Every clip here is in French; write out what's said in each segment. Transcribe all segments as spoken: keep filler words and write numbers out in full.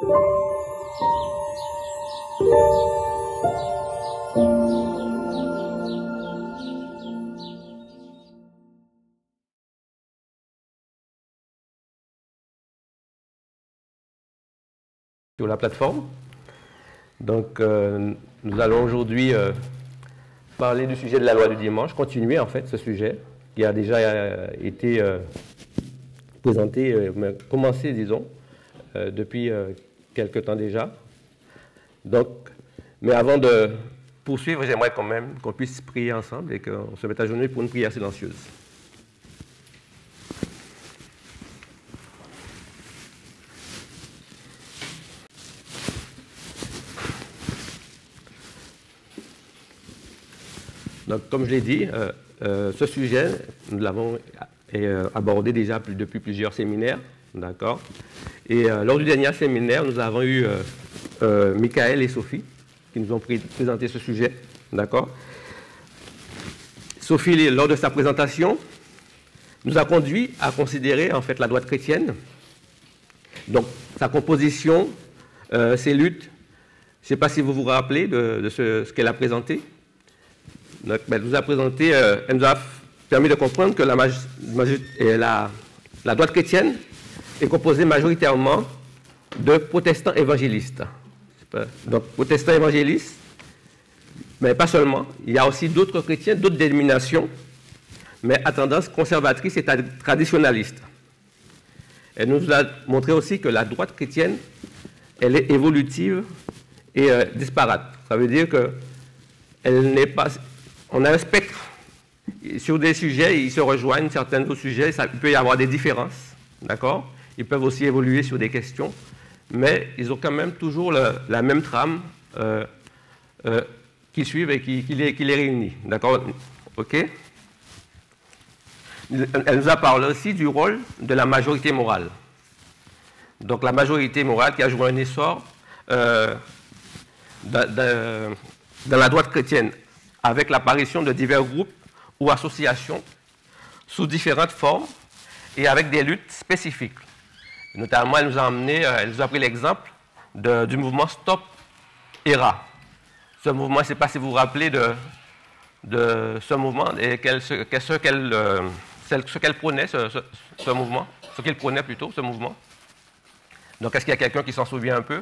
Sur la plateforme. Donc, euh, nous allons aujourd'hui euh, parler du sujet de la loi du dimanche, continuer en fait ce sujet qui a déjà euh, été euh, présenté, euh, commencé, disons, euh, depuis euh, quelque temps déjà. Donc, mais avant de poursuivre, j'aimerais quand même qu'on puisse prier ensemble et qu'on se mette à genoux pour une prière silencieuse. Donc, comme je l'ai dit, euh, euh, ce sujet, nous l'avons euh, abordé déjà plus, depuis plusieurs séminaires, d'accord. Et euh, lors du dernier séminaire, nous avons eu euh, euh, Michael et Sophie qui nous ont pris, présenté ce sujet, d'accord. Sophie, lors de sa présentation, nous a conduit à considérer en fait la droite chrétienne, donc sa composition, euh, ses luttes. Je ne sais pas si vous vous rappelez de, de ce, ce qu'elle a présenté. Donc, elle nous a présenté, euh, elle nous a permis de comprendre que la, la, la droite chrétienne est composée majoritairement de protestants évangélistes. Donc, protestants évangélistes, mais pas seulement. Il y a aussi d'autres chrétiens, d'autres dénominations, mais à tendance conservatrice et traditionnaliste. Elle nous a montré aussi que la droite chrétienne, elle est évolutive et euh, disparate. Ça veut dire qu'elle n'est pas... On a un spectre. Sur des sujets, ils se rejoignent, certains autres sujets, ça, il peut y avoir des différences, d'accord? Ils peuvent aussi évoluer sur des questions, mais ils ont quand même toujours le, la même trame euh, euh, qui suivent et qui, qui, les, qui les réunit, d'accord? OK? Elle nous a parlé aussi du rôle de la majorité morale. Donc la majorité morale qui a joué un essor euh, dans, dans, dans la droite chrétienne, avec l'apparition de divers groupes ou associations sous différentes formes et avec des luttes spécifiques. Notamment, elle nous a amené, elle nous a pris l'exemple du mouvement Stop E R A. Ce mouvement, je ne sais pas si vous vous rappelez de, de ce mouvement et quel, ce qu'elle ce qu'elle ce qu'elle prônait, ce, ce, ce mouvement, ce qu'il prônait plutôt, ce mouvement. Donc, est-ce qu'il y a quelqu'un qui s'en souvient un peu?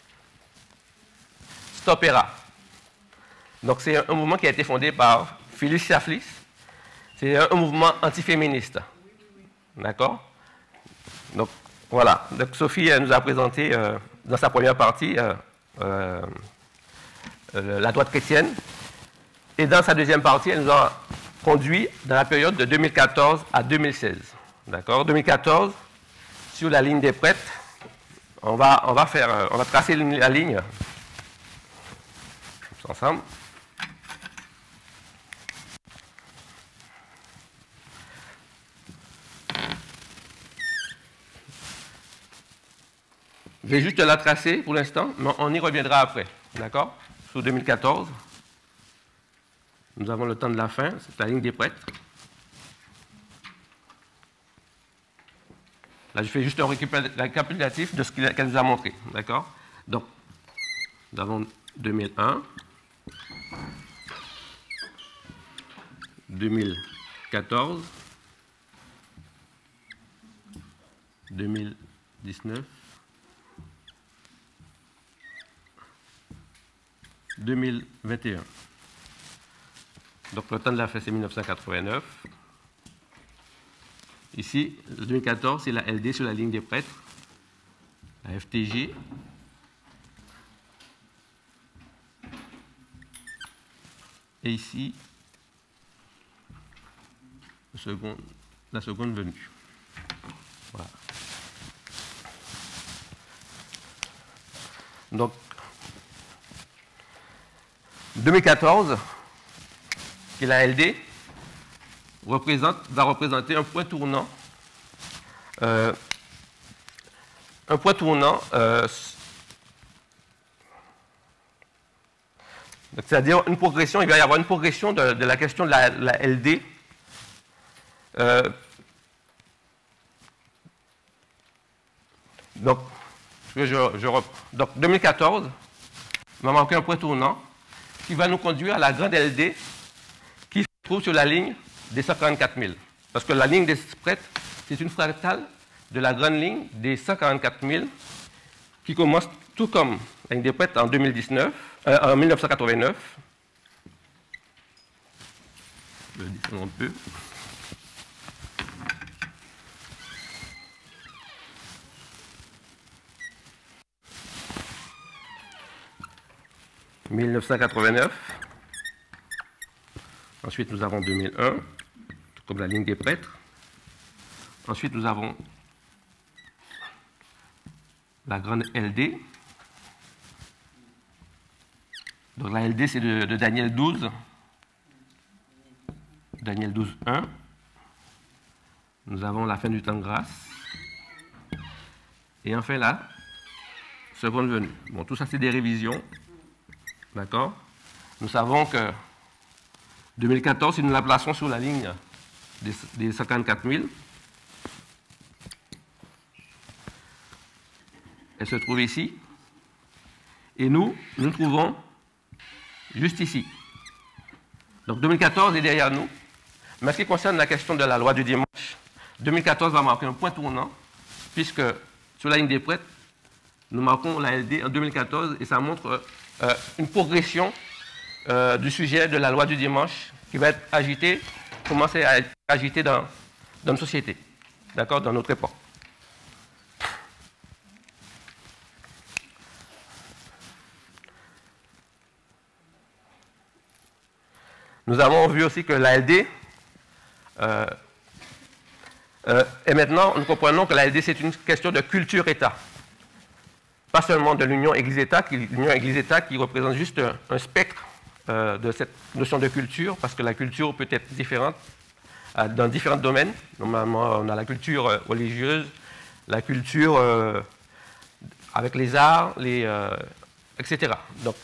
Stop E R A. Donc, c'est un mouvement qui a été fondé par Phyllis Schlafly. C'est un mouvement antiféministe. D'accord? Donc, voilà. Donc, Sophie elle nous a présenté euh, dans sa première partie euh, euh, euh, la droite chrétienne. Et dans sa deuxième partie, elle nous a conduit dans la période de deux mille quatorze à deux mille seize. D'accord? deux mille quatorze, sur la ligne des prêtres, on va, on va, faire, on va tracer la ligne ensemble. Je vais juste la tracer pour l'instant, mais on y reviendra après. D'accord? Sur deux mille quatorze, nous avons le temps de la fin, c'est la ligne des prêtres. Là, je fais juste un récapitulatif de ce qu'elle nous a montré. D'accord? Donc, nous avons deux mille un, deux mille quatorze, deux mille dix-neuf, deux mille vingt et un. Donc le temps de la fin, c'est mille neuf cent quatre-vingt-neuf. Ici, deux mille quatorze, c'est la L D sur la ligne des prêtres, la F T J. Et ici, le second, la seconde venue. Voilà. Donc, deux mille quatorze, qui est la L D, représente, va représenter un point tournant, euh, un point tournant, euh, c'est-à-dire une progression, il va y avoir une progression de, de la question de la, la L D. Euh, donc, que je, je reprends. Donc deux mille quatorze, on va marquer un point tournant qui va nous conduire à la grande L D qui se trouve sur la ligne des cent quarante-quatre mille. Parce que la ligne des spreads, c'est une fractale de la grande ligne des cent quarante-quatre mille qui commence tout comme la ligne des spreads en, deux mille dix-neuf, euh, en mille neuf cent quatre-vingt-neuf. Je le descends un peu. mille neuf cent quatre-vingt-neuf. Ensuite, nous avons deux mille un, comme la ligne des prêtres. Ensuite, nous avons la grande L D. Donc la L D, c'est de, de Daniel douze. Daniel douze, un. Nous avons la fin du temps de grâce. Et enfin là, seconde venue. Bon, tout ça, c'est des révisions. D'accord? Nous savons que deux mille quatorze, si nous la plaçons sur la ligne des, des cent quarante-quatre mille, elle se trouve ici. Et nous, nous nous trouvons juste ici. Donc deux mille quatorze est derrière nous. Mais en ce qui concerne la question de la loi du dimanche, deux mille quatorze va marquer un point tournant, puisque sur la ligne des prêtres, nous marquons la L D en deux mille quatorze et ça montre euh, une progression euh, du sujet de la loi du dimanche qui va être agité, commencer à être agité dans, dans notre société, d'accord, dans notre époque. Nous avons vu aussi que la L D, euh, euh, et maintenant nous comprenons que la L D c'est une question de culture-État. Pas seulement de l'union Église-État, l'union Église-État qui représente juste un, un spectre euh, de cette notion de culture, parce que la culture peut être différente euh, dans différents domaines. Normalement, on a la culture euh, religieuse, la culture euh, avec les arts, les, euh, et cetera. Donc,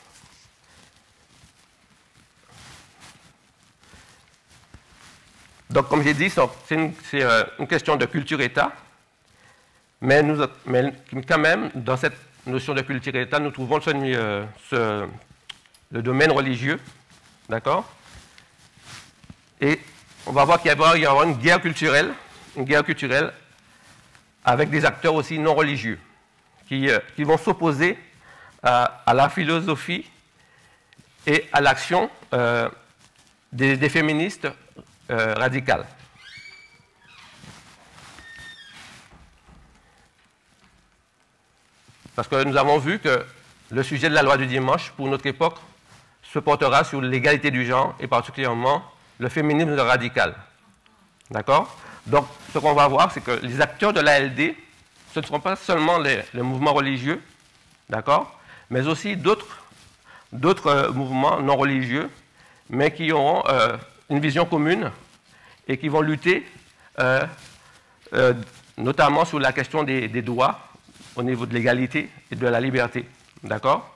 donc comme j'ai dit, c'est une, euh, une question de culture-État. Mais, nous, mais quand même, dans cette notion de culture-État, nous trouvons ce, euh, ce, le domaine religieux, d'accord? Et on va voir qu'il va y avoir une guerre culturelle, une guerre culturelle avec des acteurs aussi non religieux, qui, euh, qui vont s'opposer à, à la philosophie et à l'action euh, des, des féministes euh, radicales. Parce que nous avons vu que le sujet de la loi du dimanche, pour notre époque, se portera sur l'égalité du genre et particulièrement le féminisme radical. D'accord? Donc, ce qu'on va voir, c'est que les acteurs de la L D, ce ne seront pas seulement les, les mouvements religieux, d'accord? Mais aussi d'autres euh, mouvements non religieux, mais qui auront euh, une vision commune et qui vont lutter euh, euh, notamment sur la question des, des droits au niveau de l'égalité et de la liberté. D'accord?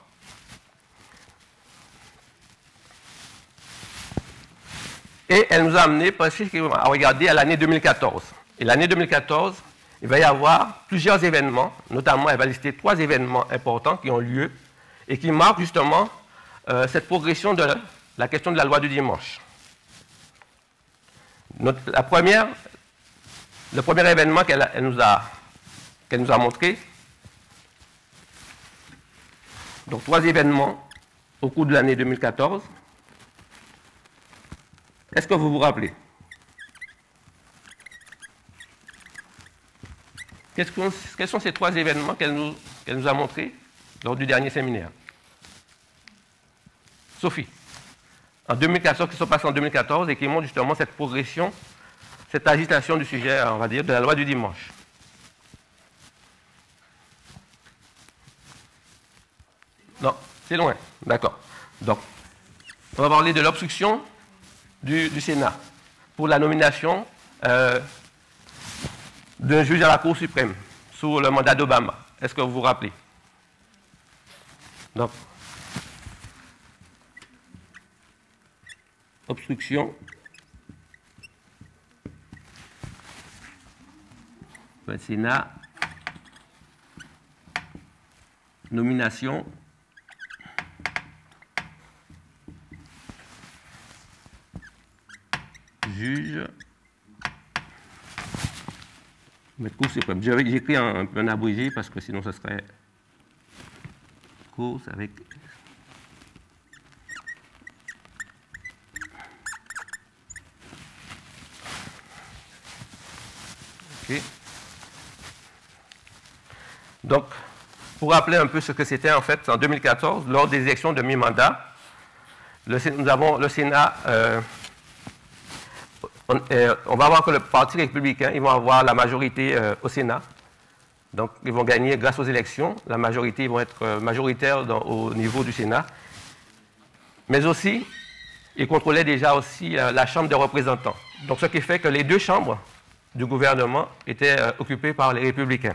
Et elle nous a amené à regarder à l'année deux mille quatorze. Et l'année deux mille quatorze, il va y avoir plusieurs événements, notamment elle va lister trois événements importants qui ont lieu et qui marquent justement euh, cette progression de la, la question de la loi du dimanche. Notre, la première, le premier événement qu'elle nous a, qu'elle nous a montré, donc trois événements au cours de l'année deux mille quatorze. Est-ce que vous vous rappelez? Quels sont ces trois événements qu'elle nous, qu'elle nous a montrés lors du dernier séminaire? Sophie, en deux mille quatorze, qui sont passés en deux mille quatorze et qui montrent justement cette progression, cette agitation du sujet, on va dire, de la loi du dimanche. Non, c'est loin. D'accord. Donc, on va parler de l'obstruction du, du Sénat pour la nomination euh, d'un juge à la Cour suprême sous le mandat d'Obama. Est-ce que vous vous rappelez? Donc, obstruction. Le Sénat nomination juge mais Cour suprême. J'ai écrit un, un, un abrégé parce que sinon ce serait Cour avec ok. Donc, pour rappeler un peu ce que c'était en fait, en deux mille quatorze, lors des élections de mi-mandat, nous avons le Sénat, euh, on, euh, on va voir que le Parti républicain, ils vont avoir la majorité euh, au Sénat. Donc, ils vont gagner grâce aux élections. La majorité, ils vont être euh, majoritaires dans, au niveau du Sénat. Mais aussi, ils contrôlaient déjà aussi euh, la Chambre des représentants. Donc, ce qui fait que les deux chambres du gouvernement étaient euh, occupées par les républicains.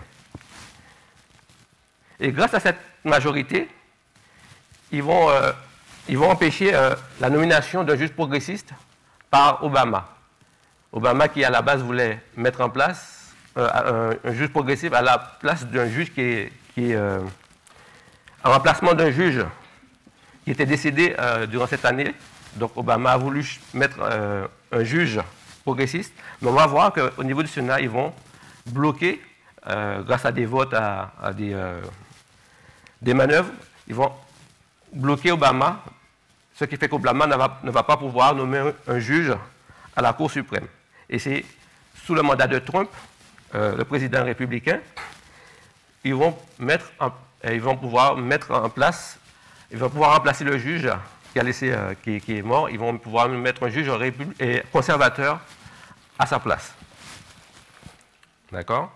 Et grâce à cette majorité, ils vont, euh, ils vont empêcher euh, la nomination d'un juge progressiste par Obama. Obama qui, à la base, voulait mettre en place euh, un, un juge progressif à la place d'un juge qui est, qui est euh, en remplacement d'un juge qui était décédé euh, durant cette année. Donc Obama a voulu mettre euh, un juge progressiste. Mais on va voir qu'au niveau du Sénat, ils vont bloquer, euh, grâce à des votes, à, à des, euh, des manœuvres, ils vont bloquer Obama, ce qui fait qu'Obama ne va, ne va pas pouvoir nommer un, un juge à la Cour suprême. Et c'est sous le mandat de Trump, euh, le président républicain, ils vont, mettre en, ils vont pouvoir mettre en place, ils vont pouvoir remplacer le juge qui, a laissé, euh, qui, qui est mort, ils vont pouvoir mettre un juge et conservateur à sa place. D'accord?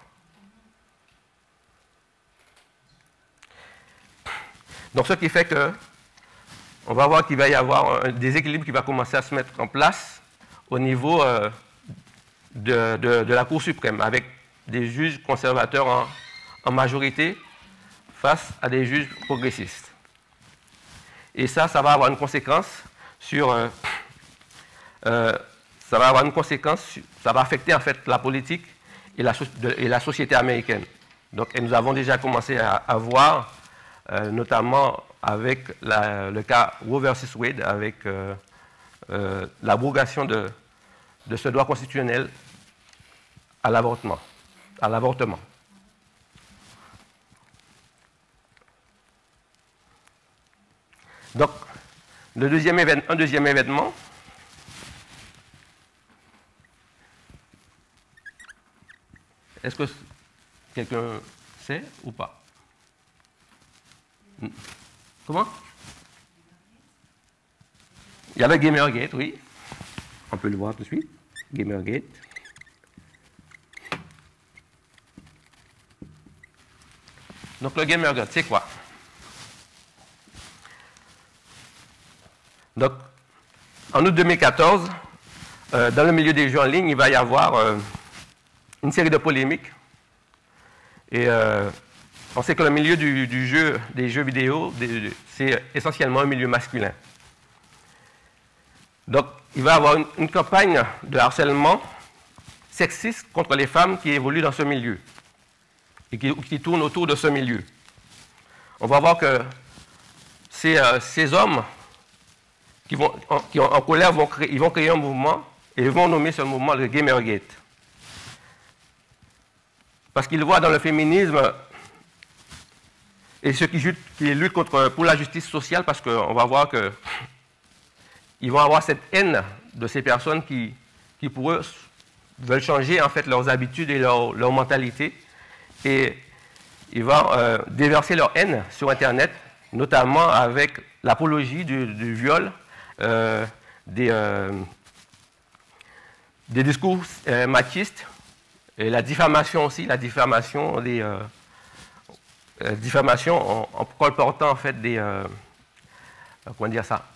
Donc, ce qui fait que on va voir qu'il va y avoir un déséquilibre qui va commencer à se mettre en place au niveau euh, de, de, de la Cour suprême, avec des juges conservateurs en, en majorité face à des juges progressistes. Et ça, ça va avoir une conséquence sur... Euh, euh, ça va avoir une conséquence, sur, ça va affecter en fait la politique et la, de, et la société américaine. Donc, et nous avons déjà commencé à, à voir, euh, notamment avec la, le cas Roe versus Wade, avec euh, euh, l'abrogation de, de ce droit constitutionnel à l'avortement. À l'avortement. Donc, le deuxième événement, un deuxième événement, est-ce que quelqu'un sait ou pas? Comment? Il y a le Gamergate, oui. On peut le voir tout de suite. Gamergate. Donc le Gamergate, c'est quoi? Donc, en août deux mille quatorze, euh, dans le milieu des jeux en ligne, il va y avoir euh, une série de polémiques. Et euh, on sait que le milieu du, du jeu, des jeux vidéo, c'est essentiellement un milieu masculin. Donc, il va y avoir une, une campagne de harcèlement sexiste contre les femmes qui évoluent dans ce milieu et qui, qui tournent autour de ce milieu. On va voir que ces, euh, ces hommes qui, vont, en, qui en, en colère vont créer, ils vont créer un mouvement et ils vont nommer ce mouvement le Gamergate. Parce qu'ils voient dans le féminisme et ceux qui, qui luttent contre, pour la justice sociale, parce qu'on va voir qu'ils vont avoir cette haine de ces personnes qui, qui pour eux, veulent changer en fait leurs habitudes et leur, leur mentalité. Et ils vont euh, déverser leur haine sur Internet, notamment avec l'apologie du, du viol, euh, des, euh, des discours euh, machistes, et la diffamation aussi, la diffamation des... Euh, euh, diffamation en, en colportant en fait des... Euh, comment dire ça?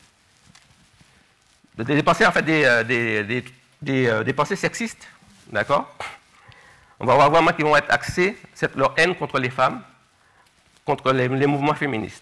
Des pensées en fait des, des, des, des, des pensées sexistes, d'accord? On va voir vraiment qu'ils vont être axés, cette, leur haine contre les femmes, contre les, les mouvements féministes.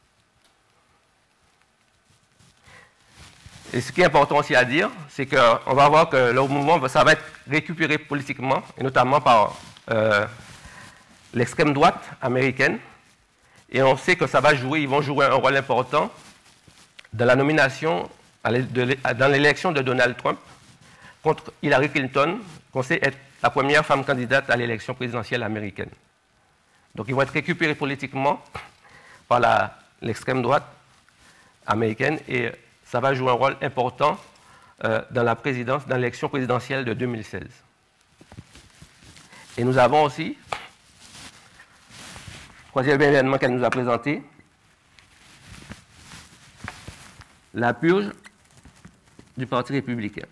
Et ce qui est important aussi à dire, c'est qu'on va voir que leur mouvement, ça va être récupéré politiquement, et notamment par euh, l'extrême droite américaine, Et on sait que ça va jouer, ils vont jouer un rôle important dans la nomination, dans l'élection de Donald Trump contre Hillary Clinton, qu'on sait être la première femme candidate à l'élection présidentielle américaine. Donc ils vont être récupérés politiquement par l'extrême droite américaine et ça va jouer un rôle important euh, dans la présidence, dans l'élection présidentielle de deux mille seize. Et nous avons aussi, troisième événement qu'elle nous a présenté, la purge du Parti républicain.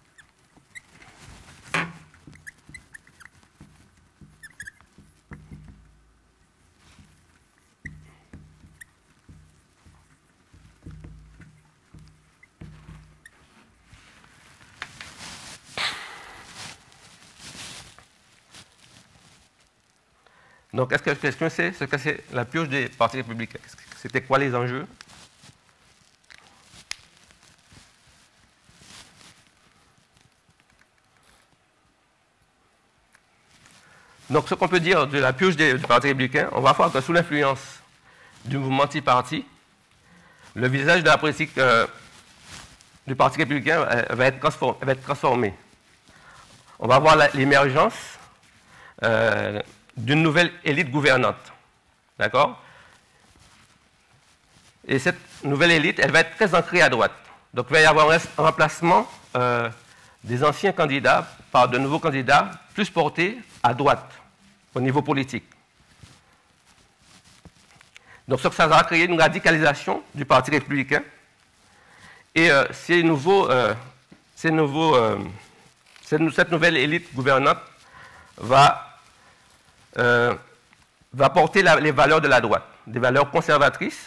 Donc, est-ce que quelqu'un sait ce que c'est la purge des partis républicains? C'était quoi les enjeux? Donc, ce qu'on peut dire de la purge des, du Parti républicain, on va voir que sous l'influence du mouvement Tea Party, le visage de la politique euh, du Parti républicain euh, va, être transformé, va être transformé. On va voir l'émergence euh, d'une nouvelle élite gouvernante. D'accord? Et cette nouvelle élite, elle va être très ancrée à droite. Donc, il va y avoir un remplacement euh, des anciens candidats par de nouveaux candidats plus portés à droite, au niveau politique. Donc, ça va créer une radicalisation du Parti républicain. Et euh, ces nouveaux, euh, ces nouveaux, euh, cette, cette nouvelle élite gouvernante va, euh, va porter la, les valeurs de la droite, des valeurs conservatrices.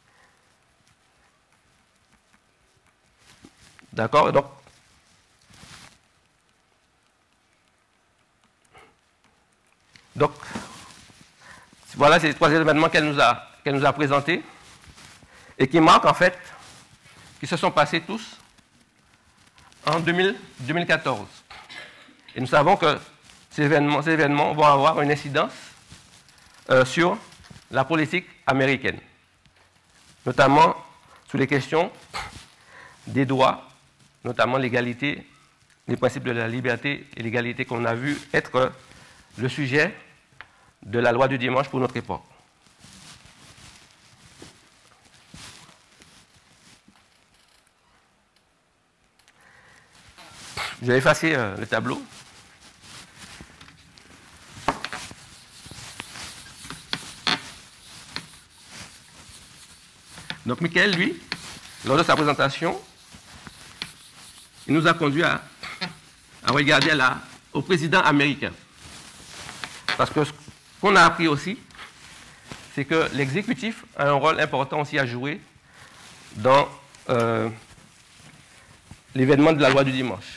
D'accord? Donc, donc, voilà, c'est les trois événements qu'elle nous a, qu'elle nous a présentés et qui marquent en fait, qui se sont passés tous en deux mille, deux mille quatorze. Et nous savons que ces événements, ces événements vont avoir une incidence euh, sur la politique américaine, notamment sur les questions des droits, notamment l'égalité, les principes de la liberté et l'égalité qu'on a vu être le sujet de la loi du dimanche pour notre époque. Je vais effacer euh, le tableau. Donc, Michael, lui, lors de sa présentation, il nous a conduit à, à regarder à la, au président américain. Parce que ce qu'on a appris aussi, c'est que l'exécutif a un rôle important aussi à jouer dans euh, l'événement de la loi du dimanche.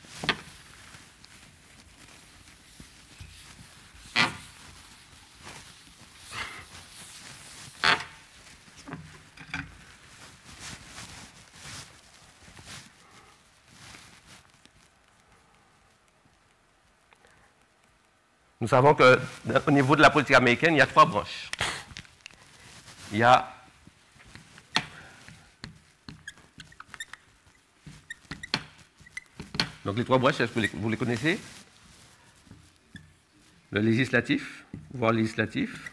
Nous savons qu'au niveau de la politique américaine, il y a trois branches. Il y a donc les trois branches, vous les, vous les connaissez. Le législatif, voire législatif.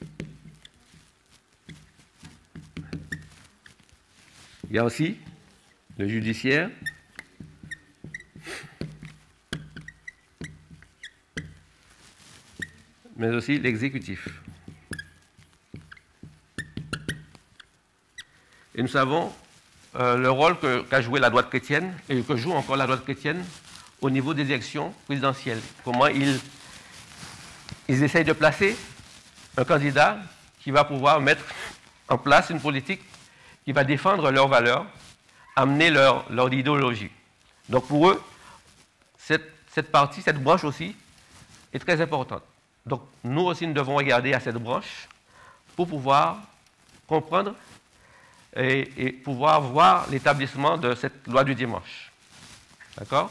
Il y a aussi le judiciaire. Mais aussi l'exécutif. Et nous savons euh, le rôle qu'a joué la droite chrétienne, et que joue encore la droite chrétienne, au niveau des élections présidentielles. Comment ils, ils essayent de placer un candidat qui va pouvoir mettre en place une politique qui va défendre leurs valeurs, amener leur, leur idéologie. Donc pour eux, cette, cette partie, cette branche aussi, est très importante. Donc, nous aussi, nous devons regarder à cette branche pour pouvoir comprendre et, et pouvoir voir l'établissement de cette loi du dimanche. D'accord?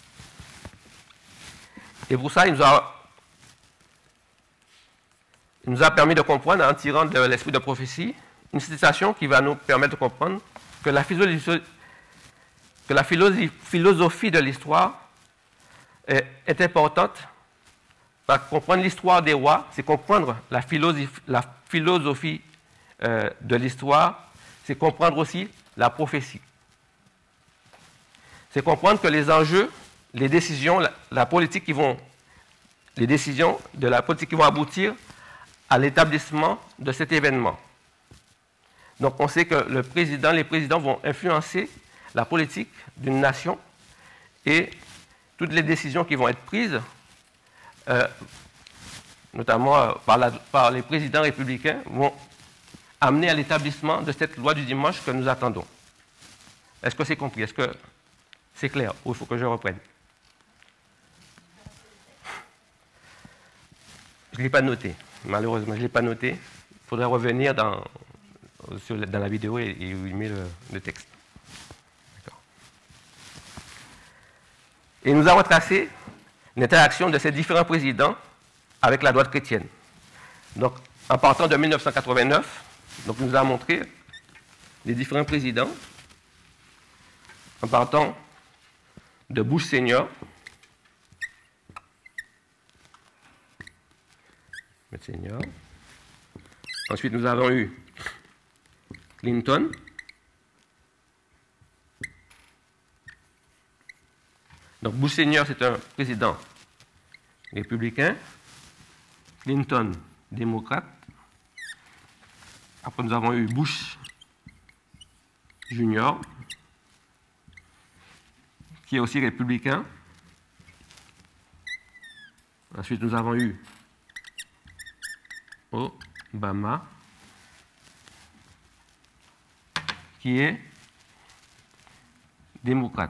Et pour ça, il nous a, il nous a permis de comprendre, en tirant de l'esprit de prophétie, une citation qui va nous permettre de comprendre que la philosophie, que la philosophie de l'histoire est, est importante. Parce que comprendre l'histoire des rois, c'est comprendre la philosophie, la philosophie euh, de l'histoire, c'est comprendre aussi la prophétie. C'est comprendre que les enjeux, les décisions, la, la politique qui vont, les décisions de la politique qui vont aboutir à l'établissement de cet événement. Donc on sait que le président, les présidents vont influencer la politique d'une nation et toutes les décisions qui vont être prises, euh, notamment euh, par, la, par les présidents républicains, vont amener à l'établissement de cette loi du dimanche que nous attendons. Est-ce que c'est compris? Est-ce que c'est clair? Ou il faut que je reprenne? Je ne l'ai pas noté. Malheureusement, je ne l'ai pas noté. Il faudrait revenir dans, sur, dans la vidéo et, et où il met le, le texte. Et nous avons tracé l'interaction de ces différents présidents avec la droite chrétienne. Donc, en partant de mille neuf cent quatre-vingt-neuf, donc nous avons montré les différents présidents, en partant de Bush senior, senior. Ensuite, nous avons eu Clinton, donc Bush senior, c'est un président républicain, Clinton, démocrate. Après, nous avons eu Bush junior, qui est aussi républicain. Ensuite, nous avons eu Obama, qui est démocrate.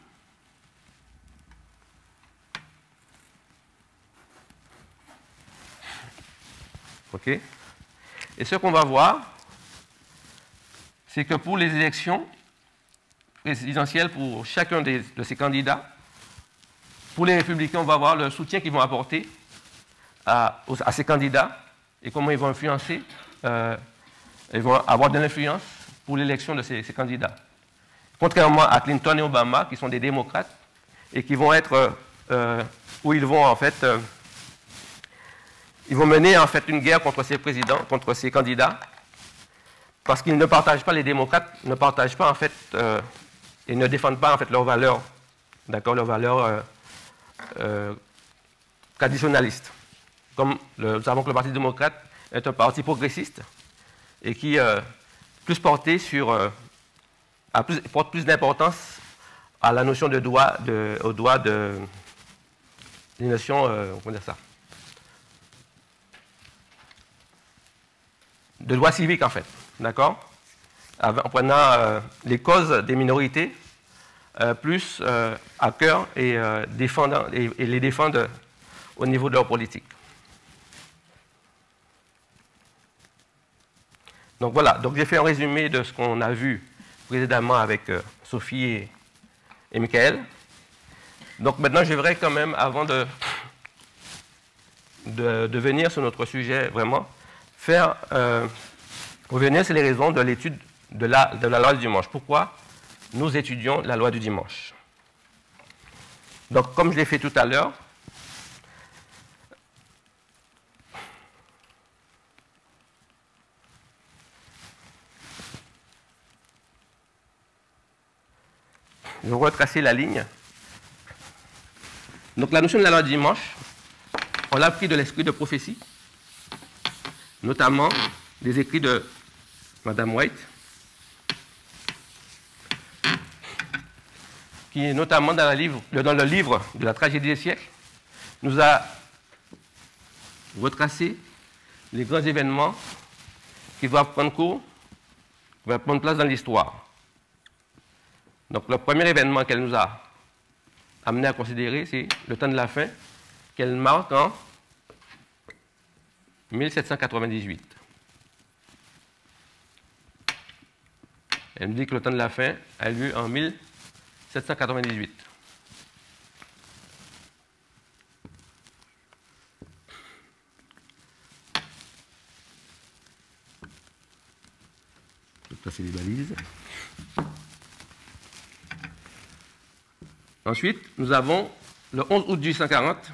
OK? Et ce qu'on va voir, c'est que pour les élections présidentielles, pour chacun des, de ces candidats, pour les républicains, on va voir le soutien qu'ils vont apporter à, à ces candidats et comment ils vont influencer, euh, ils vont avoir de l'influence pour l'élection de ces, ces candidats. Contrairement à Clinton et Obama, qui sont des démocrates et qui vont être, euh, où ils vont en fait, euh, ils vont mener en fait une guerre contre ces présidents, contre ces candidats, parce qu'ils ne partagent pas, les démocrates ne partagent pas en fait, euh, et ne défendent pas en fait leurs valeurs, d'accord, leurs valeurs euh, euh, traditionnalistes. Comme le, nous savons que le Parti démocrate est un parti progressiste et qui euh, plus porté sur, euh, a plus, porte plus d'importance à la notion de droit, de, au droit de, des notions, euh, comment dire ça, de droit civique en fait, d'accord, en prenant euh, les causes des minorités euh, plus euh, à cœur et, euh, défendant, et, et les défendre au niveau de leur politique. Donc voilà, donc j'ai fait un résumé de ce qu'on a vu précédemment avec euh, Sophie et, et Michael. Donc maintenant, j'aimerais quand même, avant de, de, de venir sur notre sujet vraiment, faire euh, revenir sur les raisons de l'étude de la, de la loi du dimanche. Pourquoi nous étudions la loi du dimanche? Donc comme je l'ai fait tout à l'heure, je vais retracer la ligne. Donc la notion de la loi du dimanche, on l'a pris de l'esprit de prophétie, notamment des écrits de Madame White, qui est notamment dans, livre, dans le livre de la tragédie des siècles, nous a retracé les grands événements qui doivent prendre cours, qui doivent prendre place dans l'histoire. Donc le premier événement qu'elle nous a amené à considérer, c'est le temps de la fin, qu'elle marque en mille sept cent quatre-vingt-dix-huit. Elle nous dit que le temps de la fin a lieu en mille sept cent quatre-vingt-dix-huit. Ça, c'est les balises. Ensuite, nous avons le onze août mille huit cent quarante,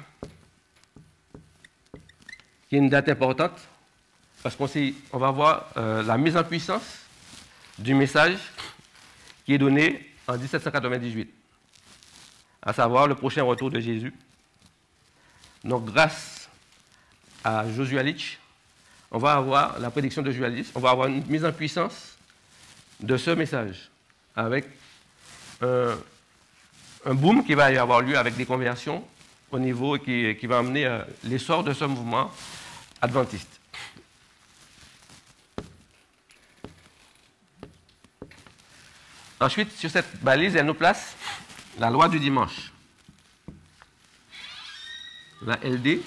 qui est une date importante, parce qu'on on va voir euh, la mise en puissance du message qui est donné en mille sept cent quatre-vingt-dix-huit, à savoir le prochain retour de Jésus. Donc, grâce à Joshua Leach, on va avoir la prédiction de Joshua Leach, on va avoir une mise en puissance de ce message, avec un, un boom qui va y avoir lieu avec des conversions au niveau qui, qui va amener euh, l'essor de ce mouvement adventiste. Ensuite, sur cette balise, elle nous place la loi du dimanche, la L D.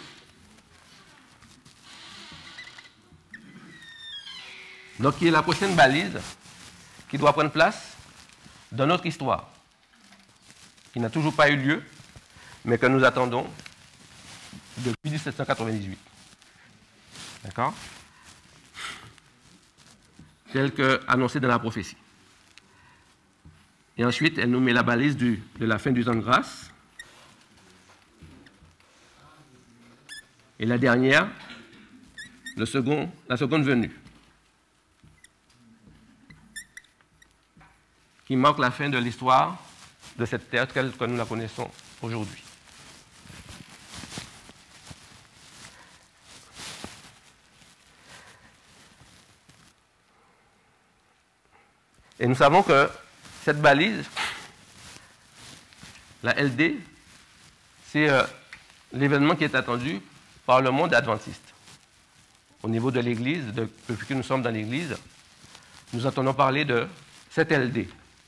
Donc, qui est la prochaine balise qui doit prendre place dans notre histoire, qui n'a toujours pas eu lieu, mais que nous attendons depuis mille sept cent quatre-vingt-dix-huit. D'accord? Tel que annoncé dans la prophétie. Et ensuite, elle nous met la balise du, de la fin du temps de grâce. Et la dernière, le second, la seconde venue, qui marque la fin de l'histoire de cette terre telle que nous la connaissons aujourd'hui. Et nous savons que cette balise, la L D, c'est euh, l'événement qui est attendu par le monde adventiste. Au niveau de l'Église, depuis que nous sommes dans l'Église, nous entendons parler de cette L D.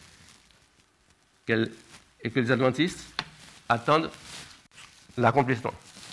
Et que les adventistes attendent l'accomplissement.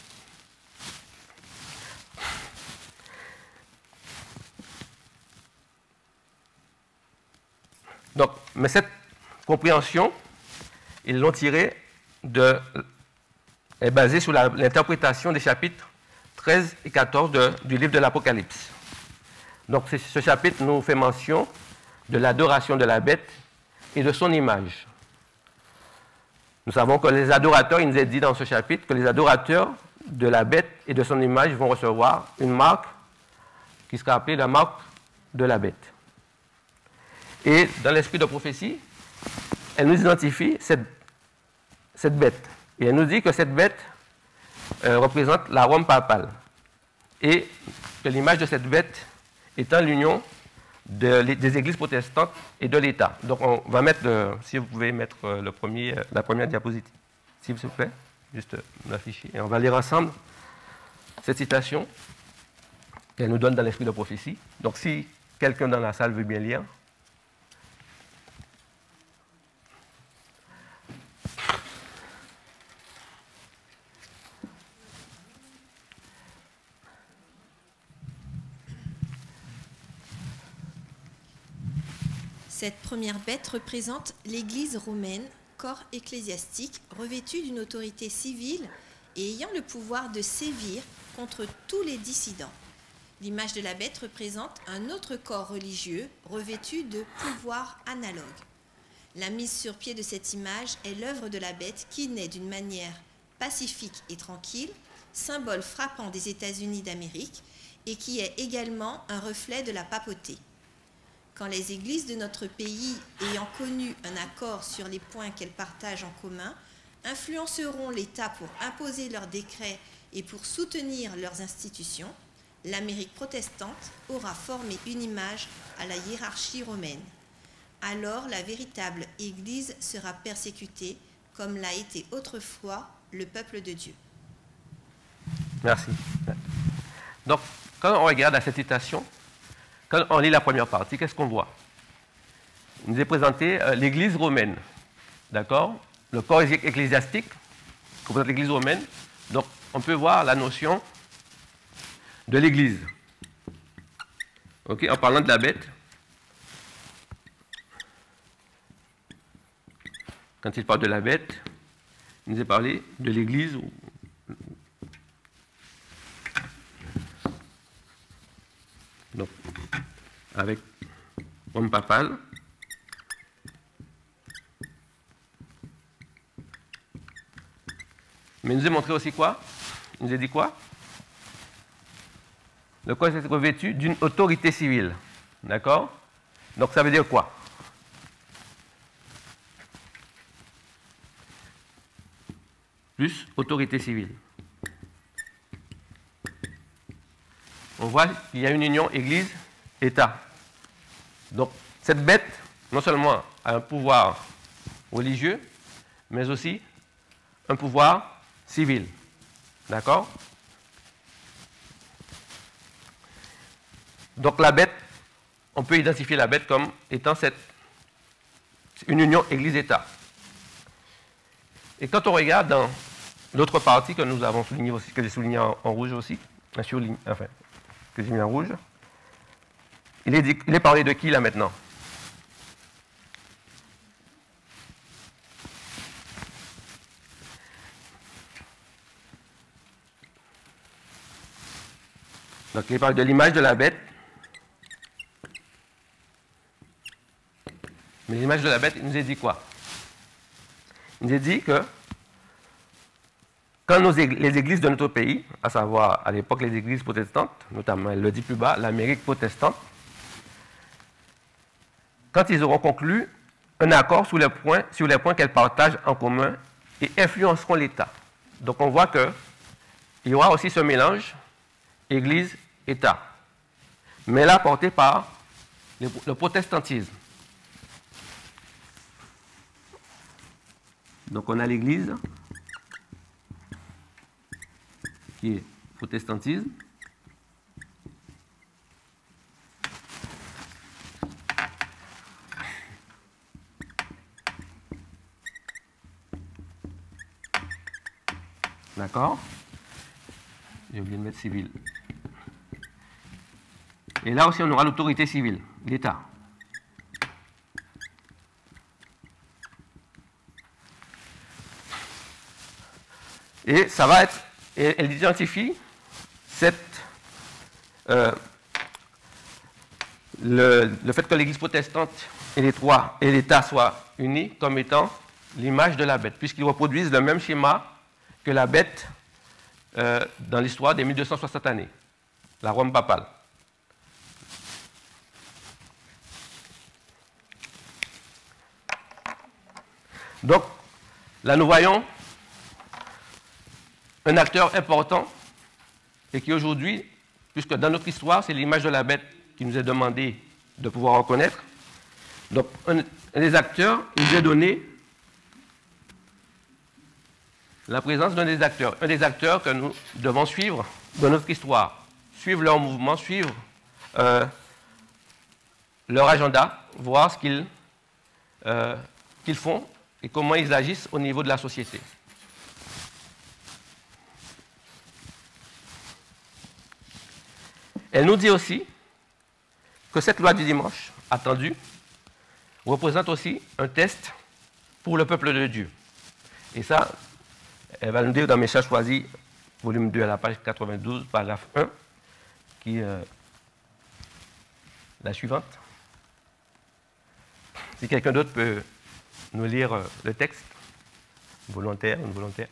Donc, mais cette compréhension, ils l'ont tirée de, est basée sur l'interprétation des chapitres treize et quatorze de, du livre de l'Apocalypse. Donc, ce chapitre nous fait mention de l'adoration de la bête et de son image. Nous savons que les adorateurs, il nous est dit dans ce chapitre que les adorateurs de la bête et de son image vont recevoir une marque qui sera appelée la marque de la bête. Et dans l'esprit de prophétie, elle nous identifie cette, cette bête. Et elle nous dit que cette bête euh, représente la Rome papale. Et que l'image de cette bête étant l'union de, des églises protestantes et de l'État. Donc on va mettre, le, si vous pouvez mettre le premier, la première diapositive, s'il vous plaît, juste l'afficher. Et on va lire ensemble cette citation qu'elle nous donne dans l'esprit de prophétie. Donc si quelqu'un dans la salle veut bien lire. Cette première bête représente l'Église romaine, corps ecclésiastique revêtu d'une autorité civile et ayant le pouvoir de sévir contre tous les dissidents. L'image de la bête représente un autre corps religieux revêtu de pouvoirs analogues. La mise sur pied de cette image est l'œuvre de la bête qui naît d'une manière pacifique et tranquille, symbole frappant des États-Unis d'Amérique et qui est également un reflet de la papauté. Quand les églises de notre pays, ayant connu un accord sur les points qu'elles partagent en commun, influenceront l'État pour imposer leurs décrets et pour soutenir leurs institutions, l'Amérique protestante aura formé une image à la hiérarchie romaine. Alors la véritable Église sera persécutée comme l'a été autrefois le peuple de Dieu. Merci. Donc, quand on regarde à cette citation, quand on lit la première partie, qu'est-ce qu'on voit? Il nous est présenté euh, l'Église romaine, d'accord? Le corps ecclésiastique, qui représente l'Église romaine. Donc, on peut voir la notion de l'Église. Ok, en parlant de la bête, quand il parle de la bête, il nous est parlé de l'Église. Donc, avec Rome papale. Mais il nous a montré aussi quoi? Il nous a dit quoi? Le corps est revêtu d'une autorité civile. D'accord? Donc ça veut dire quoi? Plus autorité civile. On voit qu'il y a une union Église-État. Donc cette bête, non seulement a un pouvoir religieux, mais aussi un pouvoir civil. D'accord? Donc la bête, on peut identifier la bête comme étant cette, une union Église-État. Et quand on regarde dans l'autre partie que nous avons souligné aussi, que j'ai souligné en, en rouge aussi, surligné, enfin, que j'ai mis en rouge, il est, dit, il est parlé de qui là maintenant? Donc il parle de l'image de la bête. Mais l'image de la bête, il nous a dit quoi? Il nous a dit que quand nos églises, les églises de notre pays, à savoir à l'époque les églises protestantes, notamment, elle le dit plus bas, l'Amérique protestante, quand ils auront conclu un accord sur les points, sur les points qu'elles partagent en commun et influenceront l'État. Donc on voit qu'il y aura aussi ce mélange Église-État, mais là porté par le, le protestantisme. Donc on a l'Église qui est protestantisme. D'accord? J'ai oublié de mettre civil. Et là aussi on aura l'autorité civile, l'État. Et ça va être, et elle identifie cette, euh, le, le fait que l'Église protestante et les trois et l'État soient unis comme étant l'image de la bête, puisqu'ils reproduisent le même schéma que la bête euh, dans l'histoire des mille deux cent soixante années, la Rome papale. Donc, là nous voyons un acteur important et qui aujourd'hui, puisque dans notre histoire, c'est l'image de la bête qui nous est demandé de pouvoir reconnaître. Donc, un, un des acteurs, il nous est donné la présence d'un des acteurs, un des acteurs que nous devons suivre dans notre histoire, suivre leur mouvement, suivre euh, leur agenda, voir ce qu'ils euh, qu'ils font et comment ils agissent au niveau de la société. Elle nous dit aussi que cette loi du dimanche, attendue, représente aussi un test pour le peuple de Dieu. Et ça, elle va nous dire dans Message choisi, volume deux à la page quatre-vingt-douze, paragraphe un, qui est euh, la suivante. Si quelqu'un d'autre peut nous lire euh, le texte, volontaire ou non volontaire.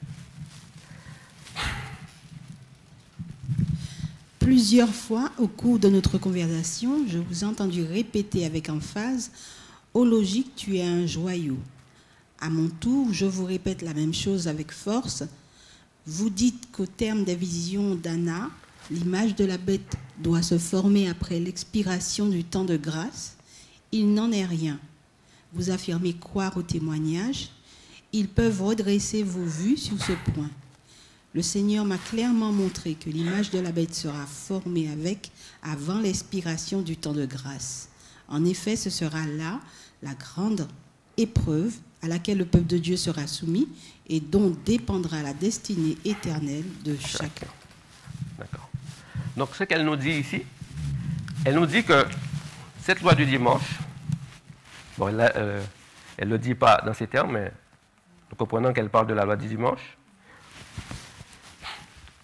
Plusieurs fois au cours de notre conversation, je vous ai entendu répéter avec emphase « Ô logique, tu es un joyau ». À mon tour, je vous répète la même chose avec force. Vous dites qu'au terme des visions d'Anna, l'image de la bête doit se former après l'expiration du temps de grâce. Il n'en est rien. Vous affirmez croire au témoignage. Ils peuvent redresser vos vues sur ce point. Le Seigneur m'a clairement montré que l'image de la bête sera formée avec avant l'expiration du temps de grâce. En effet, ce sera là la grande épreuve à laquelle le peuple de Dieu sera soumis et dont dépendra la destinée éternelle de chacun. D'accord. Donc, ce qu'elle nous dit ici, elle nous dit que cette loi du dimanche, bon, elle ne euh, le dit pas dans ces termes, mais nous comprenons qu'elle parle de la loi du dimanche.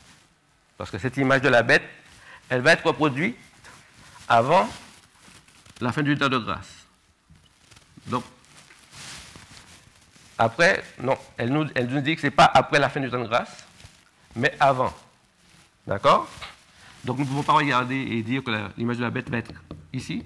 Parce que cette image de la bête, elle va être reproduite avant la fin du temps de grâce. Donc, après, non, elle nous, elle nous dit que ce n'est pas après la fin du temps de grâce, mais avant. D'accord? Donc, nous ne pouvons pas regarder et dire que l'image de la bête va être ici.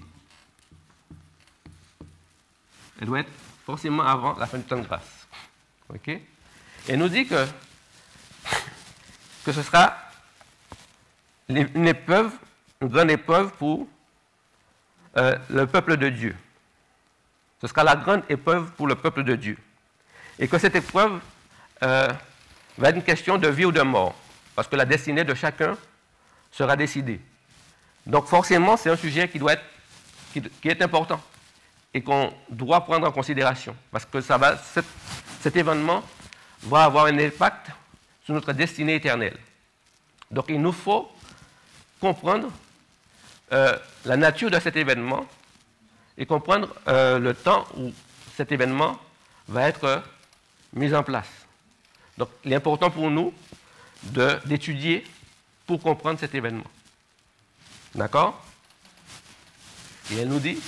Elle doit être forcément avant la fin du temps de grâce. OK? Et elle nous dit que, que ce sera une épreuve, une grande épreuve pour euh, le peuple de Dieu. Ce sera la grande épreuve pour le peuple de Dieu. Et que cette épreuve euh, va être une question de vie ou de mort, parce que la destinée de chacun sera décidée. Donc forcément, c'est un sujet qui, doit être, qui, qui est important et qu'on doit prendre en considération, parce que ça va, cet, cet événement va avoir un impact sur notre destinée éternelle. Donc il nous faut comprendre euh, la nature de cet événement et comprendre euh, le temps où cet événement va être euh, mis en place. Donc il est important pour nous d'étudier pour comprendre cet événement. D'accord? Et elle nous dit,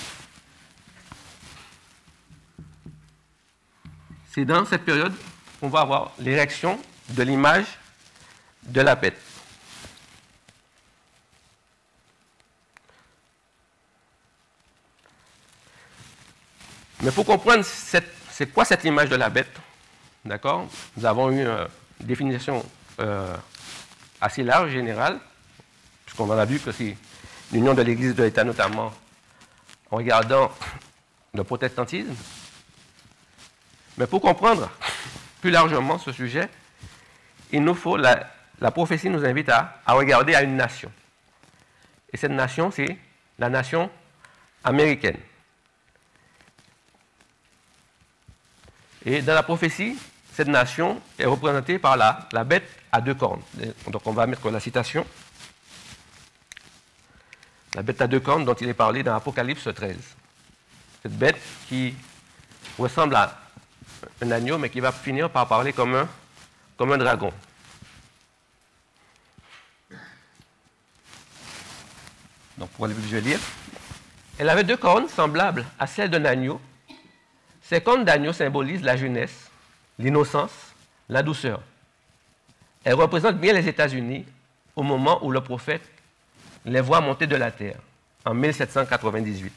c'est dans cette période qu'on va avoir l'érection de l'image de la bête. Mais pour comprendre c'est quoi cette image de la bête, d'accord? Nous avons eu une définition euh, assez large, générale, puisqu'on en a vu que c'est l'union de l'Église et de l'État, notamment en regardant le protestantisme. Mais pour comprendre plus largement ce sujet, il nous faut, la, la prophétie nous invite à, à regarder à une nation. Et cette nation, c'est la nation américaine. Et dans la prophétie, cette nation est représentée par la, la bête à deux cornes. Donc on va mettre la citation. La bête à deux cornes dont il est parlé dans Apocalypse treize. Cette bête qui ressemble à un agneau, mais qui va finir par parler comme un, comme un dragon. Donc pour aller plus, je vais lire. Elle avait deux cornes semblables à celles d'un agneau. Ces cornes d'agneau symbolisent la jeunesse, l'innocence, la douceur. Elles représentent bien les États-Unis au moment où le prophète les voit monter de la terre, en mille sept cent quatre-vingt-dix-huit.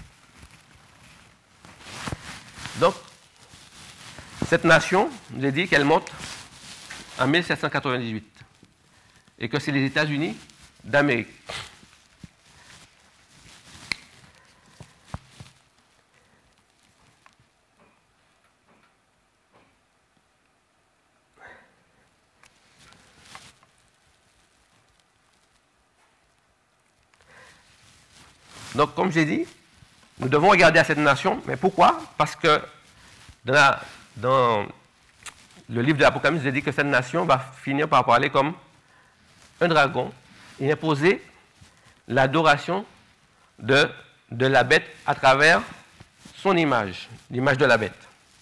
Donc, cette nation, nous a dit qu'elle monte en mille sept cent quatre-vingt-dix-huit et que c'est les États-Unis d'Amérique. Donc, comme j'ai dit, nous devons regarder à cette nation. Mais pourquoi? Parce que dans, la, dans le livre de l'Apocalypse, il dit que cette nation va finir par parler comme un dragon et imposer l'adoration de, de la bête à travers son image, l'image de la bête.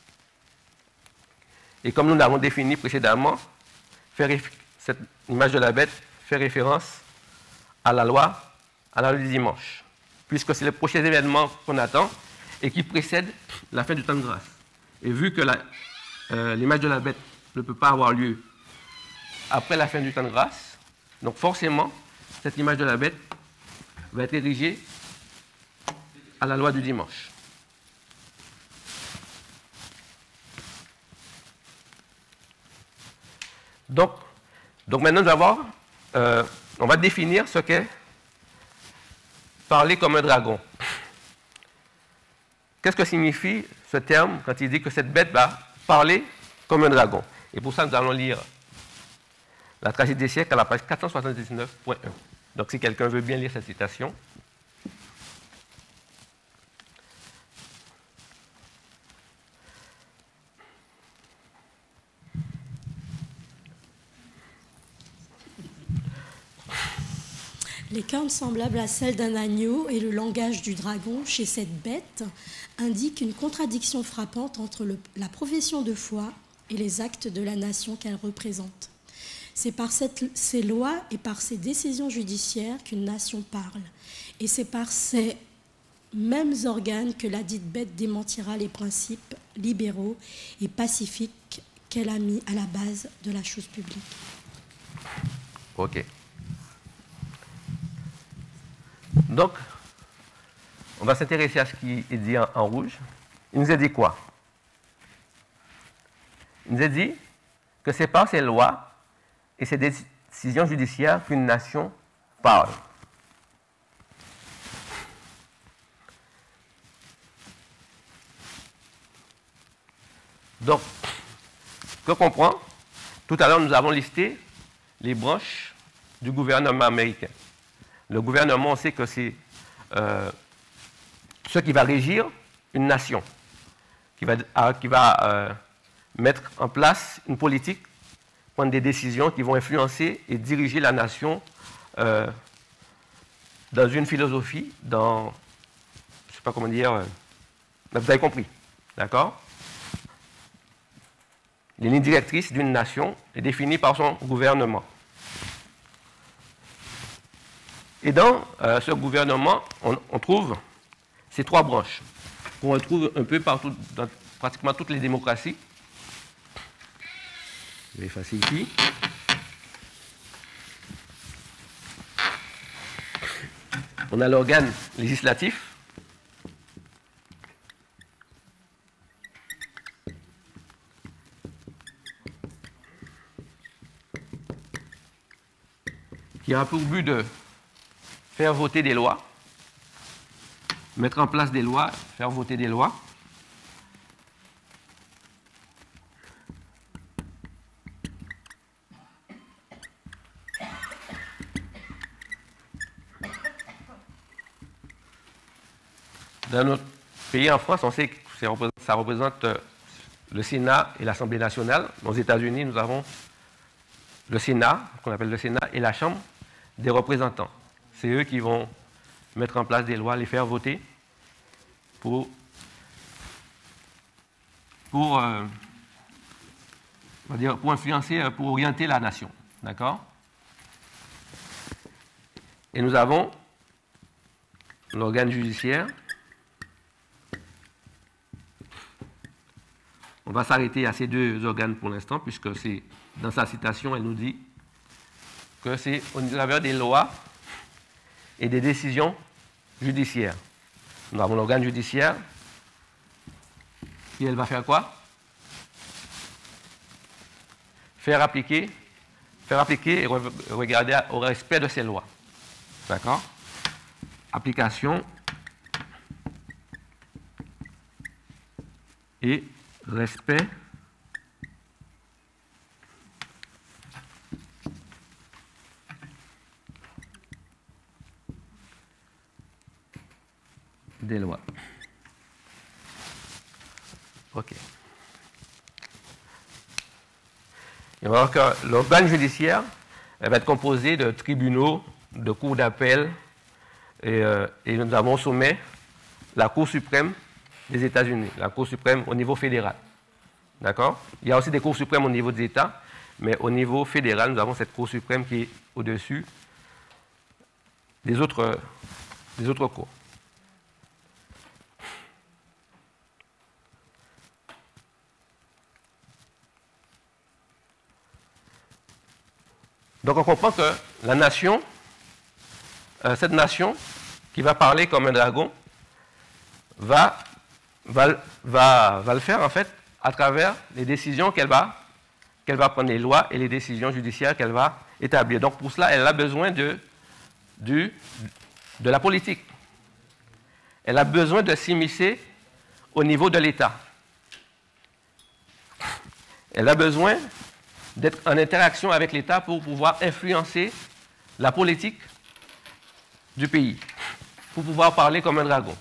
Et comme nous l'avons défini précédemment, faire, cette image de la bête fait référence à la loi, à la loi du dimanche, puisque c'est le prochain événement qu'on attend et qui précède la fin du temps de grâce. Et vu que euh, l'image de la bête ne peut pas avoir lieu après la fin du temps de grâce, donc forcément, cette image de la bête va être érigée à la loi du dimanche. Donc, donc maintenant, d'abord, euh, on va définir ce qu'est parler comme un dragon. Qu'est-ce que signifie ce terme quand il dit que cette bête va parler comme un dragon? Et pour ça, nous allons lire la tragédie des siècles à la page quatre cent soixante-dix-neuf point un. Donc, si quelqu'un veut bien lire cette citation. Les cornes semblables à celles d'un agneau et le langage du dragon chez cette bête indiquent une contradiction frappante entre le, la profession de foi et les actes de la nation qu'elle représente. C'est par cette, ces lois et par ces décisions judiciaires qu'une nation parle. Et c'est par ces mêmes organes que la dite bête démentira les principes libéraux et pacifiques qu'elle a mis à la base de la chose publique. OK. Donc, on va s'intéresser à ce qui est dit en, en rouge. Il nous a dit quoi? Il nous a dit que c'est par ces lois et ces décisions judiciaires qu'une nation parle. Donc, que comprend? Tout à l'heure, nous avons listé les branches du gouvernement américain. Le gouvernement, on sait que c'est euh, ce qui va régir une nation, qui va, euh, qui va euh, mettre en place une politique, prendre des décisions qui vont influencer et diriger la nation euh, dans une philosophie, dans, je ne sais pas comment dire, euh, vous avez compris, d'accord? Les lignes directrices d'une nation est définie par son gouvernement. Et dans euh, ce gouvernement, on, on trouve ces trois branches qu'on retrouve un peu partout, dans pratiquement toutes les démocraties. Je vais effacer ici. On a l'organe législatif. Qui a pour but de faire voter des lois, mettre en place des lois, faire voter des lois. Dans notre pays, en France, on sait que ça représente le Sénat et l'Assemblée nationale. Aux États-Unis, nous avons le Sénat, qu'on appelle le Sénat, et la Chambre des représentants. C'est eux qui vont mettre en place des lois, les faire voter pour, pour, euh, on va dire, pour influencer, pour orienter la nation. D'accord? Et nous avons l'organe judiciaire. On va s'arrêter à ces deux organes pour l'instant, puisque c'est dans sa citation, elle nous dit que c'est au travers des lois et des décisions judiciaires. Nous avons l'organe judiciaire, et elle va faire quoi? Faire appliquer, faire appliquer et regarder au respect de ces lois. D'accord? Application et respect des lois. OK. Et on va voir que l'organe judiciaire elle va être composé de tribunaux, de cours d'appel, et, euh, et nous avons au sommet la Cour suprême des États-Unis, la Cour suprême au niveau fédéral. D'accord? Il y a aussi des cours suprêmes au niveau des États, mais au niveau fédéral, nous avons cette Cour suprême qui est au-dessus des autres, des autres cours. Donc on comprend que la nation, euh, cette nation qui va parler comme un dragon, va, va, va, va le faire en fait à travers les décisions qu'elle va, qu'elle va prendre, les lois et les décisions judiciaires qu'elle va établir. Donc pour cela, elle a besoin de, du, de la politique. Elle a besoin de s'immiscer au niveau de l'État. Elle a besoin d'être en interaction avec l'État pour pouvoir influencer la politique du pays, pour pouvoir parler comme un dragon.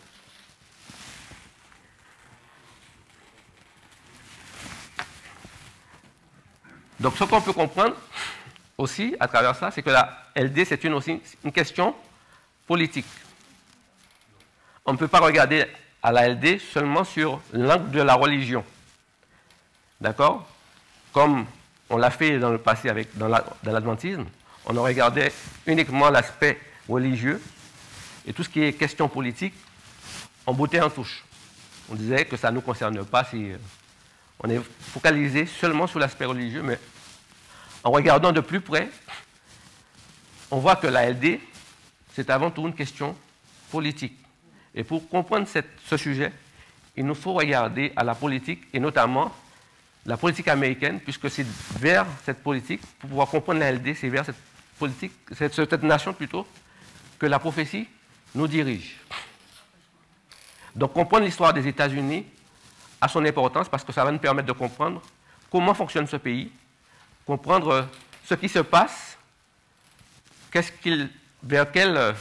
Donc ce qu'on peut comprendre aussi à travers ça, c'est que la L D, c'est une, aussi une question politique. On ne peut pas regarder à la L D seulement sur l'angle de la religion. D'accord? Comme on l'a fait dans le passé avec, dans l'adventisme, on a regardé uniquement l'aspect religieux et tout ce qui est question politique, on bottait en touche. On disait que ça ne nous concerne pas si on est focalisé seulement sur l'aspect religieux, mais en regardant de plus près, on voit que la L D, c'est avant tout une question politique. Et pour comprendre cette, ce sujet, il nous faut regarder à la politique, et notamment la politique américaine, puisque c'est vers cette politique, pour pouvoir comprendre la L D, c'est vers cette politique, cette, cette nation plutôt, que la prophétie nous dirige. Donc comprendre l'histoire des États-Unis a son importance parce que ça va nous permettre de comprendre comment fonctionne ce pays, comprendre ce qui se passe, qu'est-ce qu'il, vers, quel,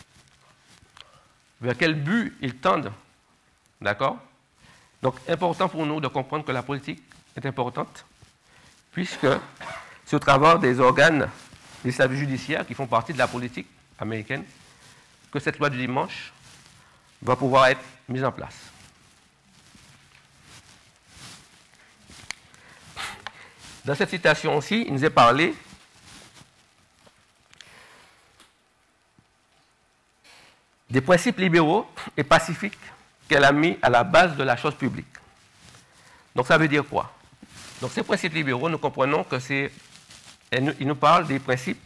vers quel but ils tendent. D'accord? Donc important pour nous de comprendre que la politique est importante, puisque c'est au travers des organes des services judiciaires qui font partie de la politique américaine que cette loi du dimanche va pouvoir être mise en place. Dans cette citation aussi, il nous est parlé des principes libéraux et pacifiques qu'elle a mis à la base de la chose publique. Donc ça veut dire quoi? Donc ces principes libéraux, nous comprenons que c'est, il nous parle des principes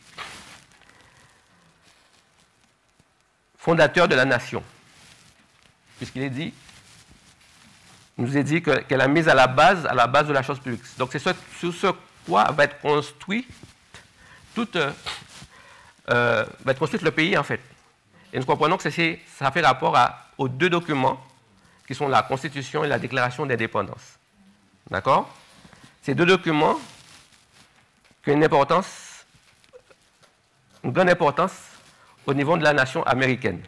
fondateurs de la nation, puisqu'il est dit, il nous est dit que, qu'elle a mis à la base, à la base de la chose publique. Donc c'est sur ce, ce quoi va être construit toute, euh, va être construit le pays en fait. Et nous comprenons que c'est, ça fait rapport à, aux deux documents qui sont la Constitution et la Déclaration d'indépendance. D'accord? Ces deux documents qui ont une importance, une grande importance au niveau de la nation américaine.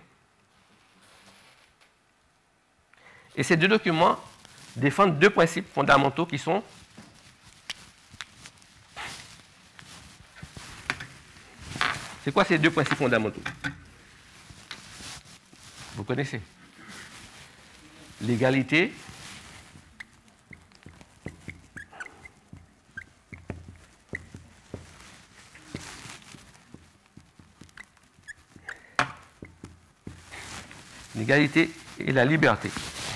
Et ces deux documents défendent deux principes fondamentaux qui sont c'est quoi ces deux principes fondamentaux? Vous connaissez? L'égalité l'égalité et la liberté.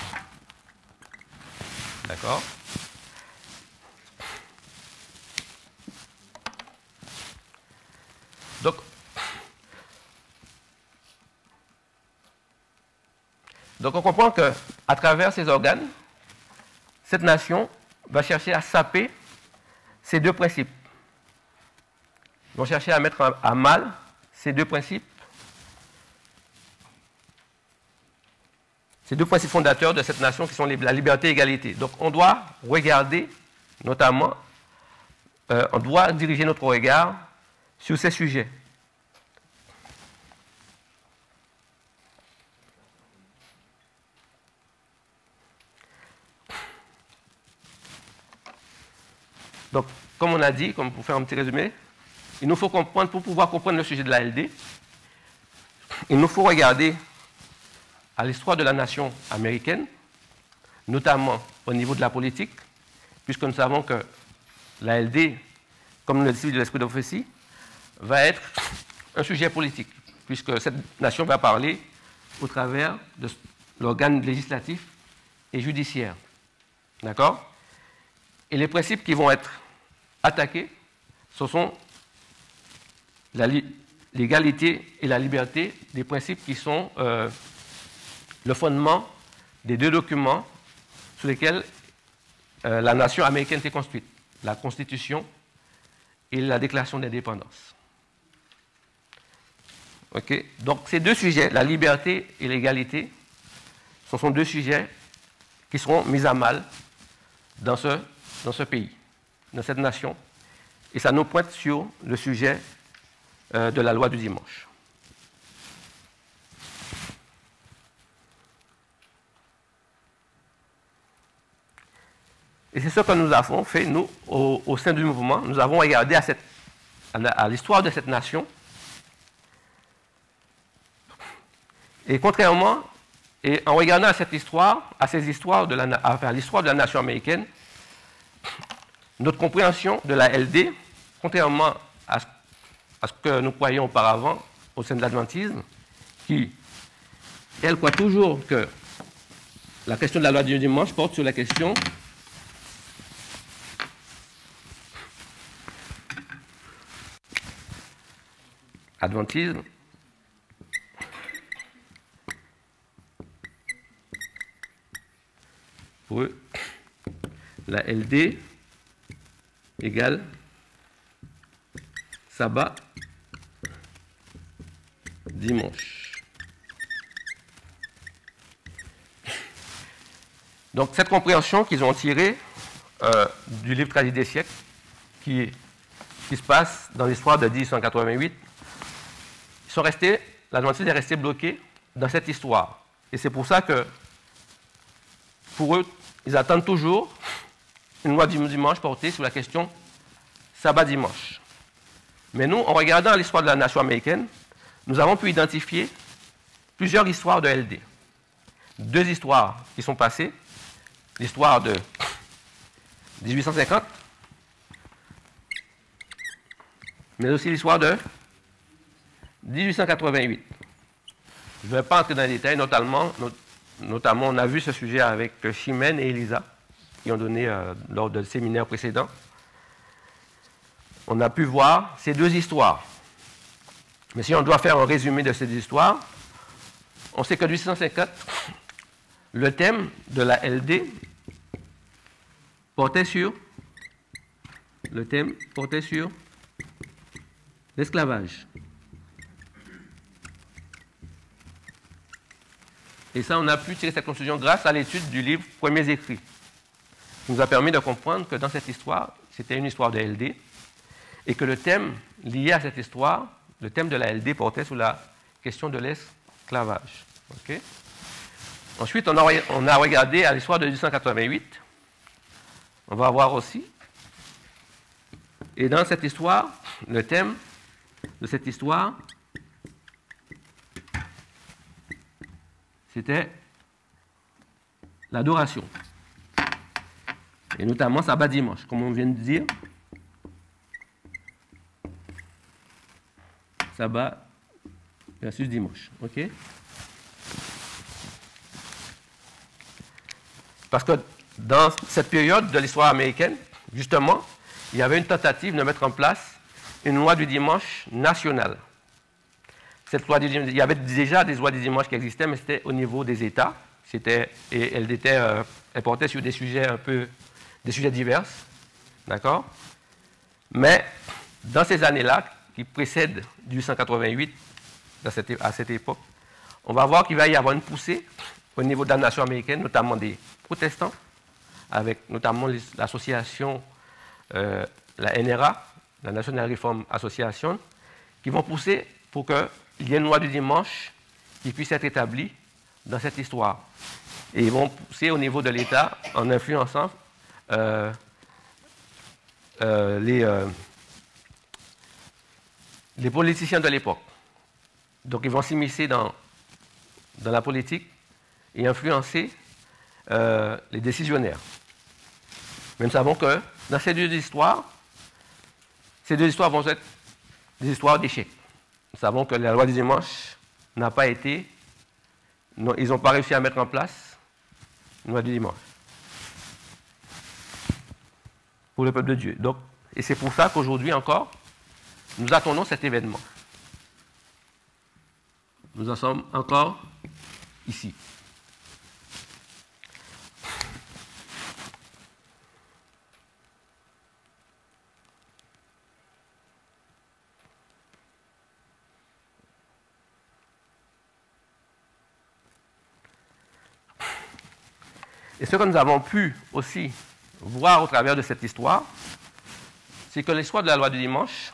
D'accord? Donc, donc on comprend qu'à travers ces organes, cette nation va chercher à saper ces deux principes. Ils vont chercher à mettre à mal ces deux principes, ces deux principes fondateurs de cette nation qui sont la liberté et l'égalité. Donc on doit regarder, notamment, euh, on doit diriger notre regard sur ces sujets. Donc, comme on a dit, comme pour faire un petit résumé, il nous faut comprendre, pour pouvoir comprendre le sujet de la L D, il nous faut regarder à l'histoire de la nation américaine, notamment au niveau de la politique, puisque nous savons que la L D, comme nous le dit de l'esprit de prophétie, va être un sujet politique, puisque cette nation va parler au travers de l'organe législatif et judiciaire. D'accord? Et les principes qui vont être attaqués, ce sont l'égalité et la liberté, des principes qui sont euh, le fondement des deux documents sur lesquels euh, la nation américaine s'est construite, la Constitution et la Déclaration d'indépendance. Okay? Donc ces deux sujets, la liberté et l'égalité, ce sont deux sujets qui seront mis à mal dans ce, dans ce pays, dans cette nation. Et ça nous pointe sur le sujet euh, de la loi du dimanche. Et c'est ce que nous avons fait, nous, au, au sein du mouvement. Nous avons regardé à, cette, à l'histoire de cette nation. Et contrairement, et en regardant à cette histoire, à ces histoires de la, à l'histoire de la nation américaine, notre compréhension de la L D, contrairement à ce, à ce que nous croyions auparavant au sein de l'adventisme, qui, elle, croit toujours que la question de la loi du dimanche porte sur la question adventisme pour eux, la L D égale sabbat dimanche. Donc cette compréhension qu'ils ont tirée euh, du livre Tragédie des siècles, qui, qui se passe dans l'histoire de mille huit cent quatre-vingt-huit, ils sont restés, l'Adventiste est resté bloqué dans cette histoire. Et c'est pour ça que, pour eux, ils attendent toujours une loi du dimanche portée sur la question sabbat-dimanche. Mais nous, en regardant l'histoire de la nation américaine, nous avons pu identifier plusieurs histoires de L D. Deux histoires qui sont passées. L'histoire de dix-huit cent cinquante, mais aussi l'histoire de mille huit cent quatre-vingt-huit. Je ne vais pas entrer dans les détails, notamment, not, notamment on a vu ce sujet avec Chimène et Elisa, qui ont donné euh, lors du séminaire précédent. On a pu voir ces deux histoires. Mais si on doit faire un résumé de ces histoires, on sait que mille huit cent cinquante, le thème de la L D portait sur le thème portait sur l'esclavage. Et ça, on a pu tirer cette conclusion grâce à l'étude du livre Premiers écrits, qui nous a permis de comprendre que dans cette histoire, c'était une histoire de L D, et que le thème lié à cette histoire, le thème de la L D portait sur la question de l'esclavage. Okay? Ensuite, on a, on a regardé à l'histoire de mille huit cent quatre-vingt-huit. On va voir aussi. Et dans cette histoire, le thème de cette histoire, c'était l'adoration. Et notamment sabbat dimanche, comme on vient de dire. Sabbat versus dimanche. OK? Parce que dans cette période de l'histoire américaine, justement, il y avait une tentative de mettre en place une loi du dimanche nationale. Cette loi du, il y avait déjà des lois du dimanche qui existaient, mais c'était au niveau des États. C'était, et elle, était, euh, elle portait sur des sujets un peu, des sujets divers, d'accord? Mais dans ces années-là, qui précèdent mille huit cent quatre-vingt-huit, à cette, à cette époque, on va voir qu'il va y avoir une poussée au niveau de la nation américaine, notamment des protestants, avec notamment l'association, euh, la N R A, la National Reform Association, qui vont pousser pour qu'il y ait une loi du dimanche qui puisse être établie dans cette histoire. Et ils vont pousser au niveau de l'État en influençant euh, euh, les, euh, les politiciens de l'époque. Donc ils vont s'immiscer dans, dans la politique et influencer euh, les décisionnaires. Mais nous savons que dans ces deux histoires, ces deux histoires vont être des histoires d'échecs. Nous savons que la loi du dimanche n'a pas été, non, ils n'ont pas réussi à mettre en place une loi du dimanche pour le peuple de Dieu. Donc, et c'est pour ça qu'aujourd'hui encore, nous attendons cet événement. Nous en sommes encore ici. Et ce que nous avons pu aussi voir au travers de cette histoire, c'est que l'histoire de la loi du dimanche,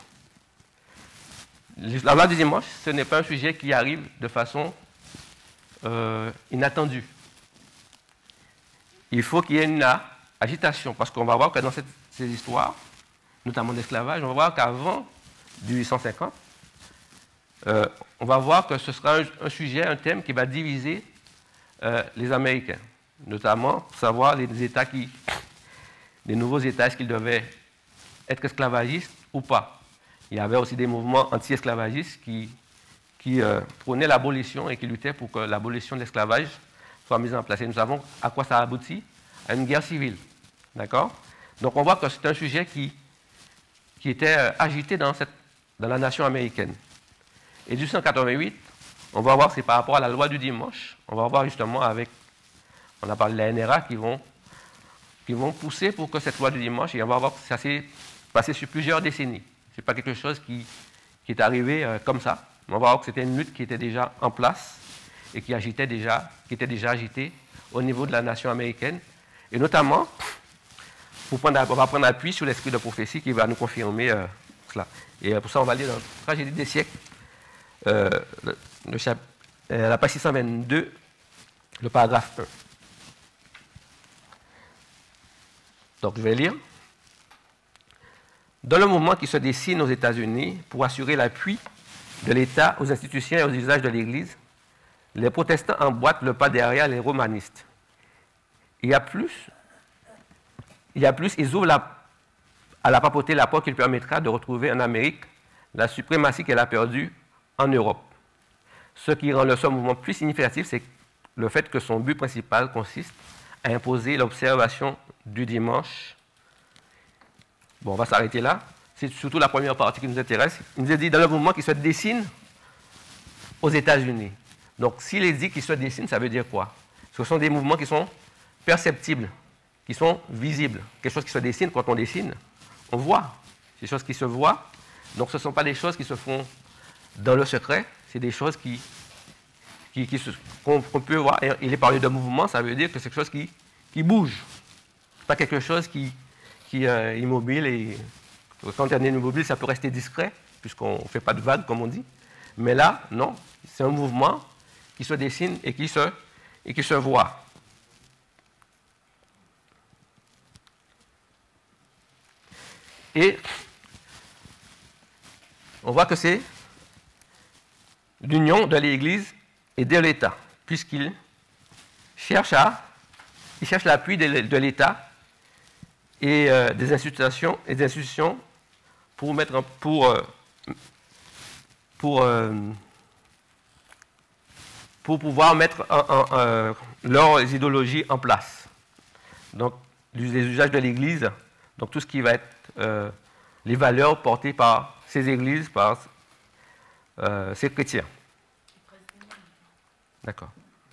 la loi du dimanche, ce n'est pas un sujet qui arrive de façon euh, inattendue. Il faut qu'il y ait une agitation, parce qu'on va voir que dans cette, ces histoires, notamment d'esclavage, on va voir qu'avant mille huit cent cinquante, euh, on va voir que ce sera un, un sujet, un thème qui va diviser euh, les Américains, notamment pour savoir les États qui, les nouveaux États, est-ce qu'ils devaient être esclavagistes ou pas. Il y avait aussi des mouvements anti-esclavagistes qui, qui euh, prônaient l'abolition et qui luttaient pour que l'abolition de l'esclavage soit mise en place. Et nous savons à quoi ça aboutit, à une guerre civile. D'accord? Donc on voit que c'est un sujet qui, qui était agité dans, cette, dans la nation américaine. Et du cent quatre-vingt-huit, on va voir, c'est par rapport à la loi du dimanche. On va voir justement avec, on a parlé de la N R A qui vont, qui vont pousser pour que cette loi du dimanche, et on va voir que ça s'est passé sur plusieurs décennies. Ce n'est pas quelque chose qui, qui est arrivé euh, comme ça. On va voir que c'était une lutte qui était déjà en place et qui, agitait déjà, qui était déjà agitée au niveau de la nation américaine. Et notamment, pour prendre, on va prendre appui sur l'esprit de prophétie qui va nous confirmer euh, cela. Et euh, pour ça, on va lire dans la Tragédie des siècles, euh, le, le chap, euh, la page six cent vingt-deux, le paragraphe un. Donc, je vais lire. Dans le mouvement qui se dessine aux États-Unis pour assurer l'appui de l'État aux institutions et aux usages de l'Église, les protestants emboîtent le pas derrière les romanistes. Il y a plus, il y a plus, ils ouvrent la, à la papauté la porte qui lui permettra de retrouver en Amérique la suprématie qu'elle a perdue en Europe. Ce qui rend le seul mouvement plus significatif, c'est le fait que son but principal consiste à imposer l'observation du dimanche. Bon, on va s'arrêter là. C'est surtout la première partie qui nous intéresse. Il nous a dit dans le mouvement qui se dessine aux États-Unis. Donc, s'il est dit qu'il se dessine, ça veut dire quoi? Ce sont des mouvements qui sont perceptibles, qui sont visibles. Quelque chose qui se dessine, quand on dessine, on voit. C'est des choses qui se voient. Donc, ce ne sont pas des choses qui se font dans le secret. C'est des choses qui, qui, qui qu'on, qu'on peut voir. Et il est parlé de mouvement, ça veut dire que c'est quelque chose qui, qui bouge. Pas quelque chose qui, qui est immobile. Et quand on est immobile, ça peut rester discret, puisqu'on ne fait pas de vague, comme on dit. Mais là, non. C'est un mouvement qui se dessine et qui se, et qui se voit. Et on voit que c'est l'union de l'Église et de l'État, puisqu'il cherche à, il cherche l'appui de, de l'État et euh, des institutions et des institutions pour mettre pour euh, pour euh, pour pouvoir mettre en, en, euh, leurs idéologies en place. Donc, les usages de l'Église, donc tout ce qui va être euh, les valeurs portées par ces églises, par euh, ces chrétiens. D'accord.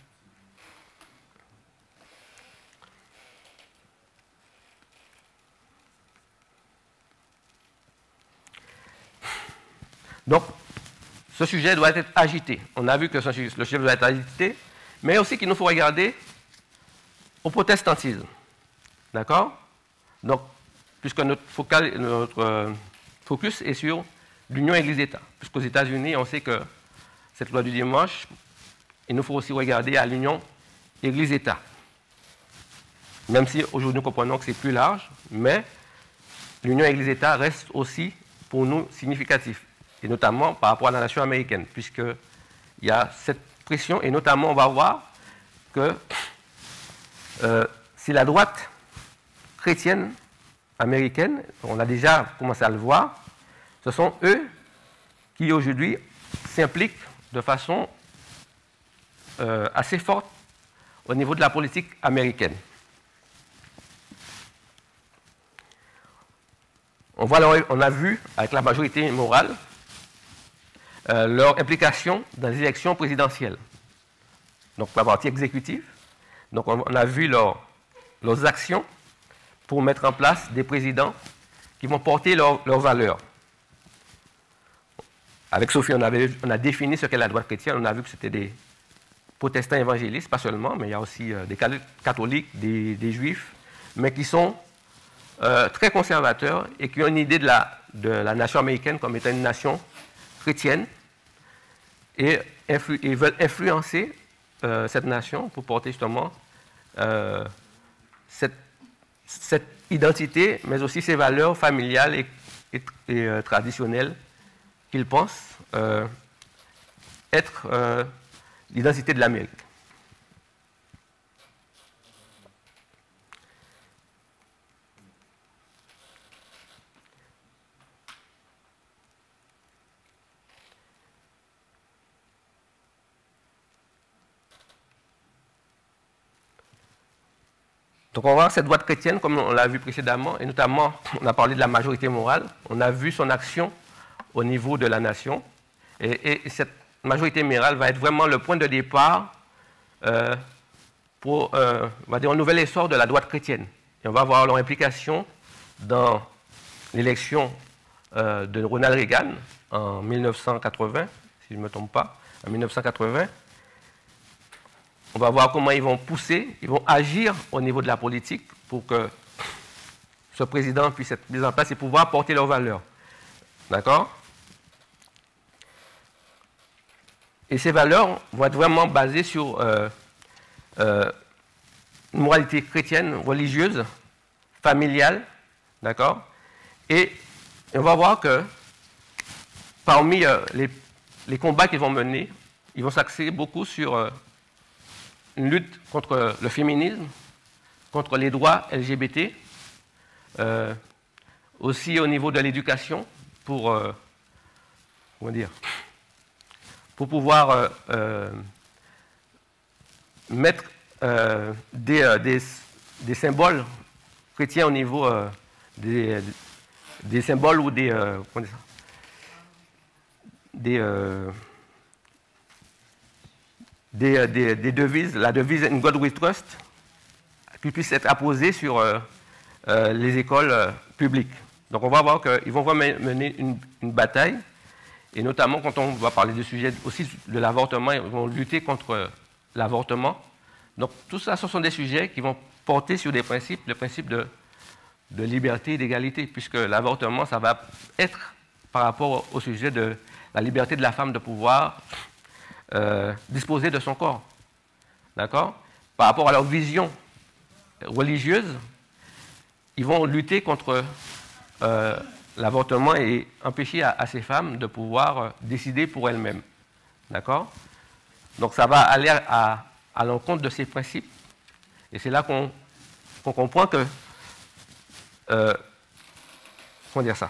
Donc, ce sujet doit être agité. On a vu que ce, le sujet doit être agité, mais aussi qu'il nous faut regarder au protestantisme. D'accord? Donc, puisque notre, focal, notre euh, focus est sur l'union Église-État. Puisqu'aux États-Unis, on sait que cette loi du dimanche, il nous faut aussi regarder à l'union Église-État. Même si aujourd'hui nous comprenons que c'est plus large, mais l'union Église-État reste aussi pour nous significatif. Et notamment par rapport à la nation américaine, puisqu'il y a cette pression, et notamment on va voir que euh, c'est la droite chrétienne américaine, on a déjà commencé à le voir, ce sont eux qui aujourd'hui s'impliquent de façon euh, assez forte au niveau de la politique américaine. On, voit, on a vu avec la majorité morale Euh, leur implication dans les élections présidentielles. Donc, la partie exécutive. Donc, on, on a vu leur, leurs actions pour mettre en place des présidents qui vont porter leurs leur valeurs. Avec Sophie, on, avait, on a défini ce qu'est la droite chrétienne. On a vu que c'était des protestants évangélistes, pas seulement, mais il y a aussi euh, des catholiques, des, des juifs, mais qui sont euh, très conservateurs et qui ont une idée de la, de la nation américaine comme étant une nation chrétienne et, influ, et veulent influencer euh, cette nation pour porter justement euh, cette, cette identité, mais aussi ses valeurs familiales et, et, et euh, traditionnelles qu'ils pensent euh, être euh, l'identité de l'Amérique. Donc on va voir cette droite chrétienne, comme on l'a vu précédemment, et notamment, on a parlé de la majorité morale, on a vu son action au niveau de la nation, et, et cette majorité morale va être vraiment le point de départ euh, pour euh, on va dire, un nouvel essor de la droite chrétienne. Et on va voir leur implication dans l'élection euh, de Ronald Reagan en mille neuf cent quatre-vingts, si je ne me trompe pas, en mille neuf cent quatre-vingts. On va voir comment ils vont pousser, ils vont agir au niveau de la politique pour que ce président puisse être mis en place et pouvoir porter leurs valeurs. D'accord? Et ces valeurs vont être vraiment basées sur euh, euh, une moralité chrétienne, religieuse, familiale, d'accord? Et on va voir que parmi euh, les, les combats qu'ils vont mener, ils vont s'axer beaucoup sur euh, une lutte contre le féminisme, contre les droits L G B T, euh, aussi au niveau de l'éducation, pour, euh, comment dire, pour pouvoir euh, euh, mettre euh, des, euh, des, des symboles chrétiens au niveau euh, des, des symboles ou des, euh, comment dire ça, des, euh, des, des, des devises, la devise In God We Trust, qui puisse être apposée sur euh, euh, les écoles euh, publiques. Donc on va voir qu'ils vont vraiment mener une, une bataille, et notamment quand on va parler du sujet aussi de l'avortement, ils vont lutter contre l'avortement. Donc tout ça, ce sont des sujets qui vont porter sur des principes, le principe de, de liberté et d'égalité, puisque l'avortement, ça va être par rapport au sujet de la liberté de la femme de pouvoir euh, disposer de son corps. D'accord? Par rapport à leur vision religieuse, ils vont lutter contre euh, l'avortement et empêcher à, à ces femmes de pouvoir euh, décider pour elles-mêmes. D'accord? Donc ça va aller à, à l'encontre de ces principes. Et c'est là qu'on qu'on comprend que... Euh, comment dire ça?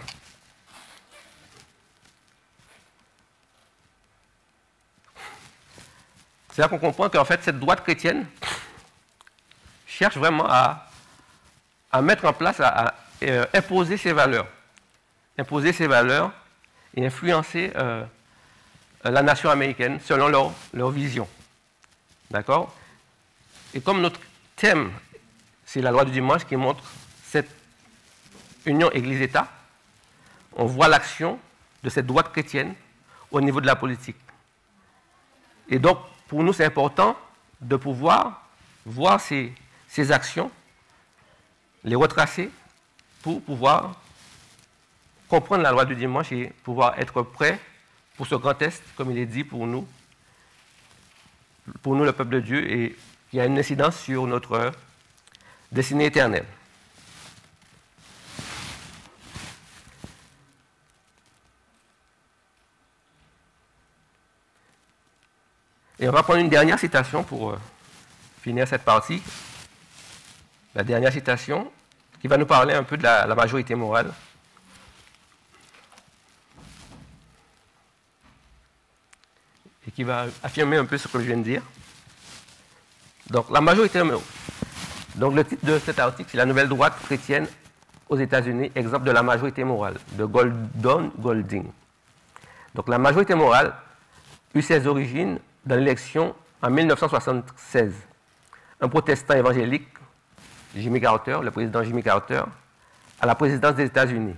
C'est là qu'on comprend qu'en fait, cette droite chrétienne cherche vraiment à, à mettre en place, à, à euh, imposer ses valeurs. Imposer ses valeurs et influencer euh, la nation américaine selon leur, leur vision. D'accord? Et comme notre thème, c'est la loi du dimanche qui montre cette union Église-État, on voit l'action de cette droite chrétienne au niveau de la politique. Et donc, pour nous, c'est important de pouvoir voir ces, ces actions, les retracer pour pouvoir comprendre la loi du dimanche et pouvoir être prêt pour ce grand test, comme il est dit pour nous, pour nous, le peuple de Dieu, et qui a une incidence sur notre destinée éternelle. Et on va prendre une dernière citation pour euh, finir cette partie. La dernière citation qui va nous parler un peu de la, la majorité morale. Et qui va affirmer un peu ce que je viens de dire. Donc, la majorité morale. Donc, le titre de cet article, c'est La nouvelle droite chrétienne aux États-Unis, exemple de la majorité morale, de Gordon Golding. Donc, la majorité morale eut ses origines dans l'élection en mille neuf cent soixante-seize. Un protestant évangélique, Jimmy Carter, le président Jimmy Carter, à la présidence des États-Unis.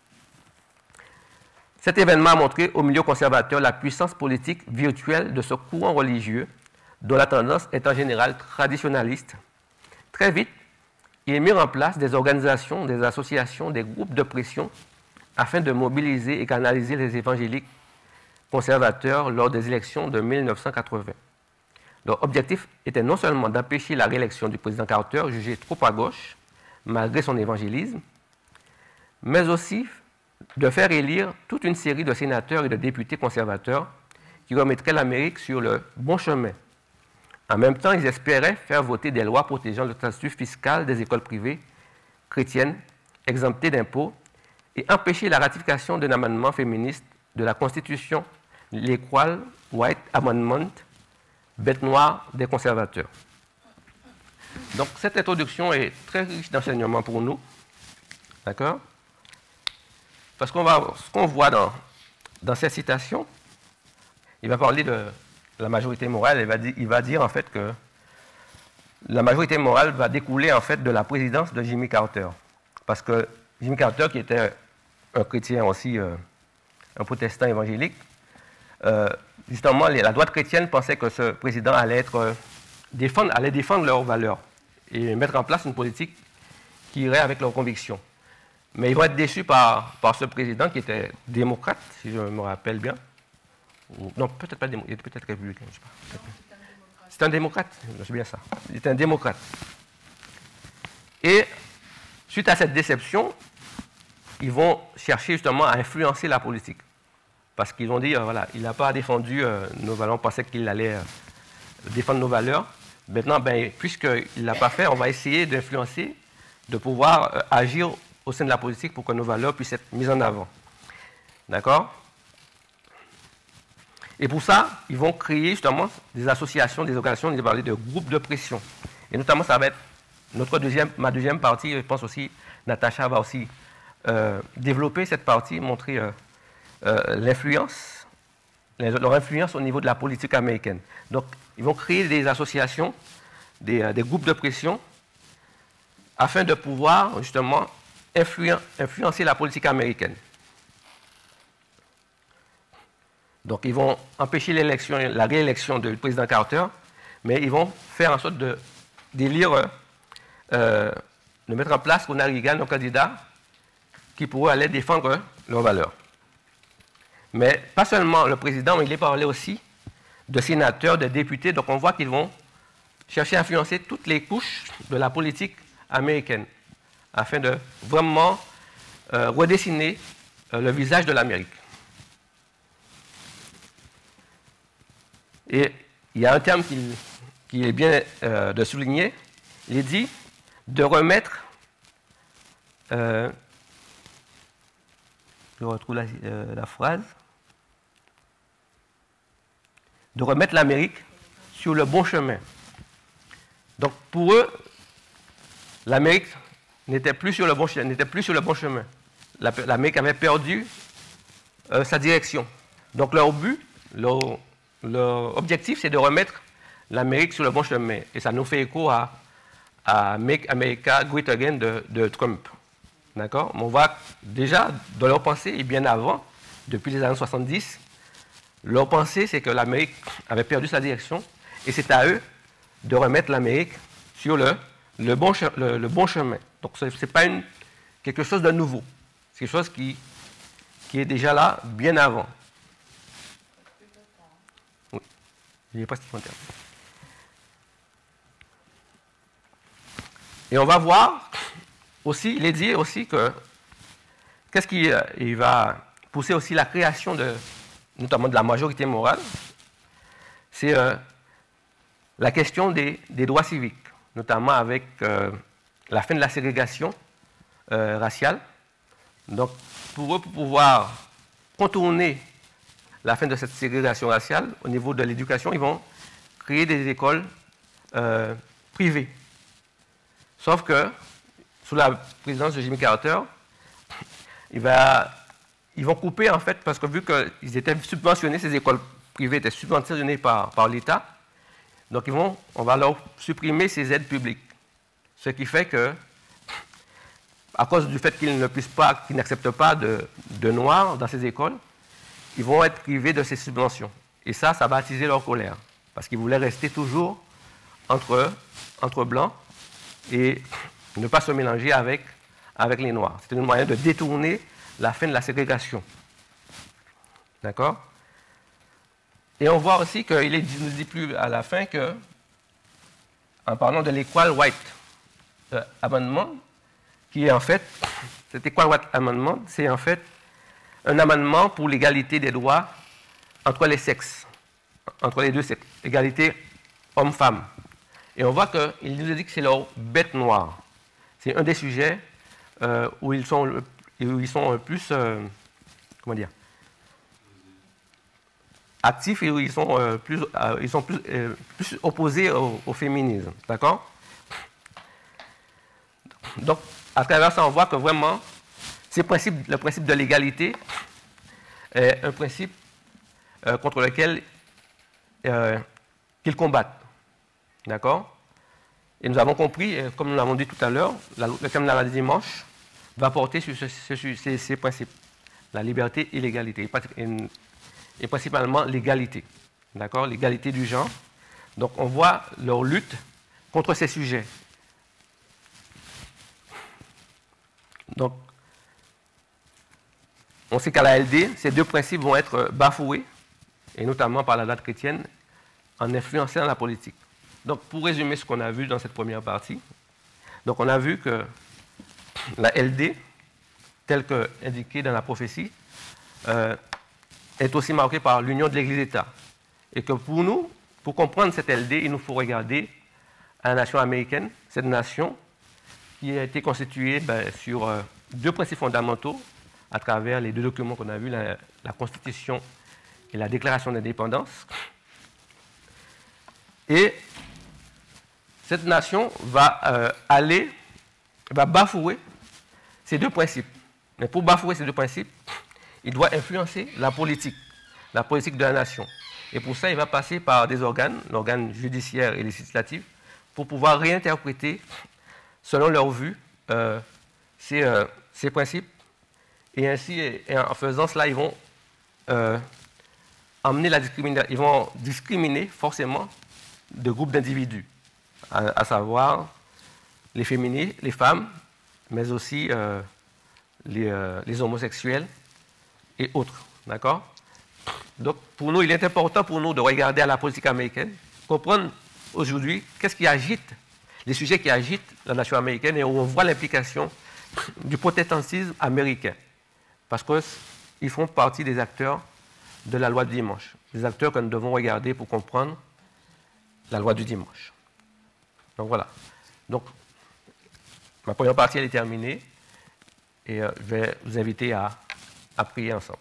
Cet événement a montré au milieu conservateur la puissance politique virtuelle de ce courant religieux, dont la tendance est en général traditionnaliste. Très vite, il mit en place des organisations, des associations, des groupes de pression afin de mobiliser et canaliser les évangéliques conservateurs lors des élections de mille neuf cent quatre-vingts. Leur objectif était non seulement d'empêcher la réélection du président Carter, jugé trop à gauche, malgré son évangélisme, mais aussi de faire élire toute une série de sénateurs et de députés conservateurs qui remettraient l'Amérique sur le bon chemin. En même temps, ils espéraient faire voter des lois protégeant le statut fiscal des écoles privées chrétiennes exemptées d'impôts et empêcher la ratification d'un amendement féministe de la Constitution, l'Equal White Amendment, bête noire des conservateurs. Donc, cette introduction est très riche d'enseignements pour nous. D'accord? Parce qu'on va, ce qu'on voit dans, dans cette citation, il va parler de la majorité morale. Il va, dire, il va dire en fait que la majorité morale va découler en fait de la présidence de Jimmy Carter. Parce que Jimmy Carter, qui était un chrétien aussi, euh, un protestant évangélique, euh, justement, les, la droite chrétienne pensait que ce président allait, être, euh, défendre, allait défendre leurs valeurs et mettre en place une politique qui irait avec leurs convictions. Mais ils vont être déçus par, par ce président qui était démocrate, si je me rappelle bien. Ou, non, peut-être pas démocrate, il était peut-être républicain, je ne sais pas. C'est un démocrate, c'est bien ça. Il était un démocrate. Et suite à cette déception, ils vont chercher justement à influencer la politique. Parce qu'ils ont dit, euh, voilà, il n'a pas défendu euh, nos valeurs, on pensait qu'il allait euh, défendre nos valeurs. Maintenant, ben, puisqu'il ne l'a pas fait, on va essayer d'influencer, de pouvoir euh, agir au sein de la politique pour que nos valeurs puissent être mises en avant. D'accord? Et pour ça, ils vont créer justement des associations, des organisations, ils vont parler de groupes de pression. Et notamment, ça va être notre deuxième, ma deuxième partie, je pense aussi, Natacha va aussi euh, développer cette partie, montrer euh, euh, l'influence, leur influence au niveau de la politique américaine. Donc, ils vont créer des associations, des, euh, des groupes de pression, afin de pouvoir justement influen, influencer la politique américaine. Donc, ils vont empêcher l'élection, la réélection du président Carter, mais ils vont faire en sorte de d'élire, euh, de mettre en place Ronald Reagan, un candidat qui pourrait aller défendre leurs valeurs. Mais pas seulement le président, mais il est parlé aussi de sénateurs, de députés. Donc, on voit qu'ils vont chercher à influencer toutes les couches de la politique américaine afin de vraiment euh, redessiner euh, le visage de l'Amérique. Et il y a un terme qui, qui est bien euh, de souligner. Il est dit de remettre, euh, je retrouve la, euh, la phrase, de remettre l'Amérique sur le bon chemin. Donc pour eux, l'Amérique n'était plus sur le bon chemin, n'était plus sur le bon chemin. L'Amérique avait perdu euh, sa direction. Donc leur but, leur Leur objectif, c'est de remettre l'Amérique sur le bon chemin. Et ça nous fait écho à, à Make America Great Again de, de Trump. D'accord? On voit déjà, dans leur pensée, et bien avant, depuis les années soixante-dix, leur pensée, c'est que l'Amérique avait perdu sa direction. Et c'est à eux de remettre l'Amérique sur le, le, bon, le, le bon chemin. Donc, ce n'est pas une, quelque chose de nouveau. C'est quelque chose qui, qui est déjà là bien avant. Je n'ai pas ce qu'il faut dire. Et on va voir aussi, il est dit aussi que qu'est-ce qui il va pousser aussi la création de, notamment de la majorité morale, c'est euh, la question des, des droits civiques, notamment avec euh, la fin de la ségrégation euh, raciale. Donc, pour eux, pour pouvoir contourner la fin de cette ségrégation raciale, au niveau de l'éducation, ils vont créer des écoles euh, privées. Sauf que, sous la présidence de Jimmy Carter, il va, ils vont couper, en fait, parce que vu qu'ils étaient subventionnés, ces écoles privées étaient subventionnées par, par l'État, donc ils vont, on va leur supprimer ces aides publiques. Ce qui fait que, à cause du fait qu'ils ne puissent pas, qu'ils n'acceptent pas de, de noirs dans ces écoles, ils vont être privés de ces subventions. Et ça, ça va attiser leur colère. Parce qu'ils voulaient rester toujours entre, entre blancs et ne pas se mélanger avec, avec les noirs. C'était un moyen de détourner la fin de la ségrégation. D'accord? Et on voit aussi qu'il ne nous dit plus à la fin que, en parlant de l'Equal White euh, Amendment, qui est en fait, cet Equal White Amendment, c'est en fait un amendement pour l'égalité des droits entre les sexes, entre les deux sexes, égalité homme-femme. Et on voit qu'il nous dit que c'est leur bête noire. C'est un des sujets euh, où ils sont, où ils sont plus, euh, comment dire, actifs et où ils sont, euh, plus, euh, ils sont plus, euh, plus opposés au, au féminisme. D'accord? Donc, à travers ça, on voit que vraiment, ces principes, le principe de l'égalité est un principe euh, contre lequel euh, qu'ils combattent. D'accord? Et nous avons compris, comme nous l'avons dit tout à l'heure, le thème de la loi du dimanche va porter sur ce, ce, ces, ces principes. La liberté et l'égalité. Et, et principalement l'égalité. D'accord? L'égalité du genre. Donc, on voit leur lutte contre ces sujets. Donc, on sait qu'à la L D, ces deux principes vont être bafoués, et notamment par la droite chrétienne, en influençant la politique. Donc, pour résumer ce qu'on a vu dans cette première partie, donc on a vu que la L D, telle qu'indiquée dans la prophétie, euh, est aussi marquée par l'union de l'Église-État. Et que pour nous, pour comprendre cette L D, il nous faut regarder à la nation américaine, cette nation qui a été constituée ben, sur euh, deux principes fondamentaux à travers les deux documents qu'on a vus, la, la Constitution et la Déclaration d'indépendance. Et cette nation va euh, aller, va bafouer ces deux principes. Mais pour bafouer ces deux principes, il doit influencer la politique, la politique de la nation. Et pour ça, il va passer par des organes, l'organe judiciaire et législatif, pour pouvoir réinterpréter, selon leur vue, euh, ces, euh, ces principes. Et ainsi, et en faisant cela, ils vont euh, emmener la discrimination, ils vont discriminer forcément de groupes d'individus, à, à savoir les féministes, les femmes, mais aussi euh, les, euh, les homosexuels et autres. D'accord? Donc, pour nous, il est important pour nous de regarder à la politique américaine, comprendre aujourd'hui qu'est-ce qui agite, les sujets qui agitent la nation américaine et où on voit l'implication du protestantisme américain. Parce qu'ils font partie des acteurs de la loi du dimanche, des acteurs que nous devons regarder pour comprendre la loi du dimanche. Donc voilà. Donc, ma première partie, elle est terminée. Et euh, je vais vous inviter à, à prier ensemble.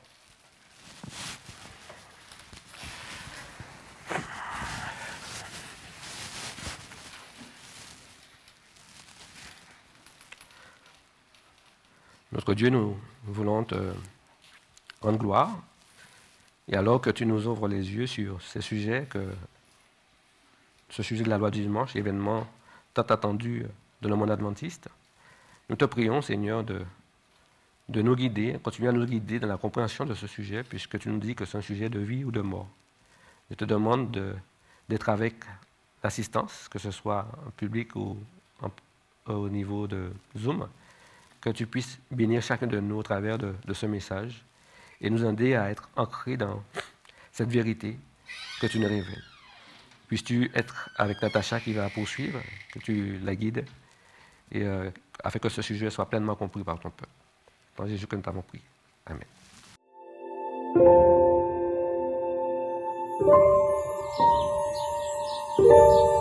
Notre Dieu, nous, nous voulons te rendre gloire. Et alors que tu nous ouvres les yeux sur ces sujets, que ce sujet de la loi du dimanche, événement tant attendu de le monde adventiste, nous te prions, Seigneur, de, de nous guider, continuer à nous guider dans la compréhension de ce sujet, puisque tu nous dis que c'est un sujet de vie ou de mort. Je te demande d'être avec l'assistance, que ce soit en public ou en, au niveau de Zoom, que tu puisses bénir chacun de nous au travers de, de ce message et nous aider à être ancrés dans cette vérité que tu nous révèles. Puisses-tu être avec Natacha qui va poursuivre, que tu la guides, et euh, afin que ce sujet soit pleinement compris par ton peuple. Dans Jésus que nous t'avons prié. Amen. Thank you.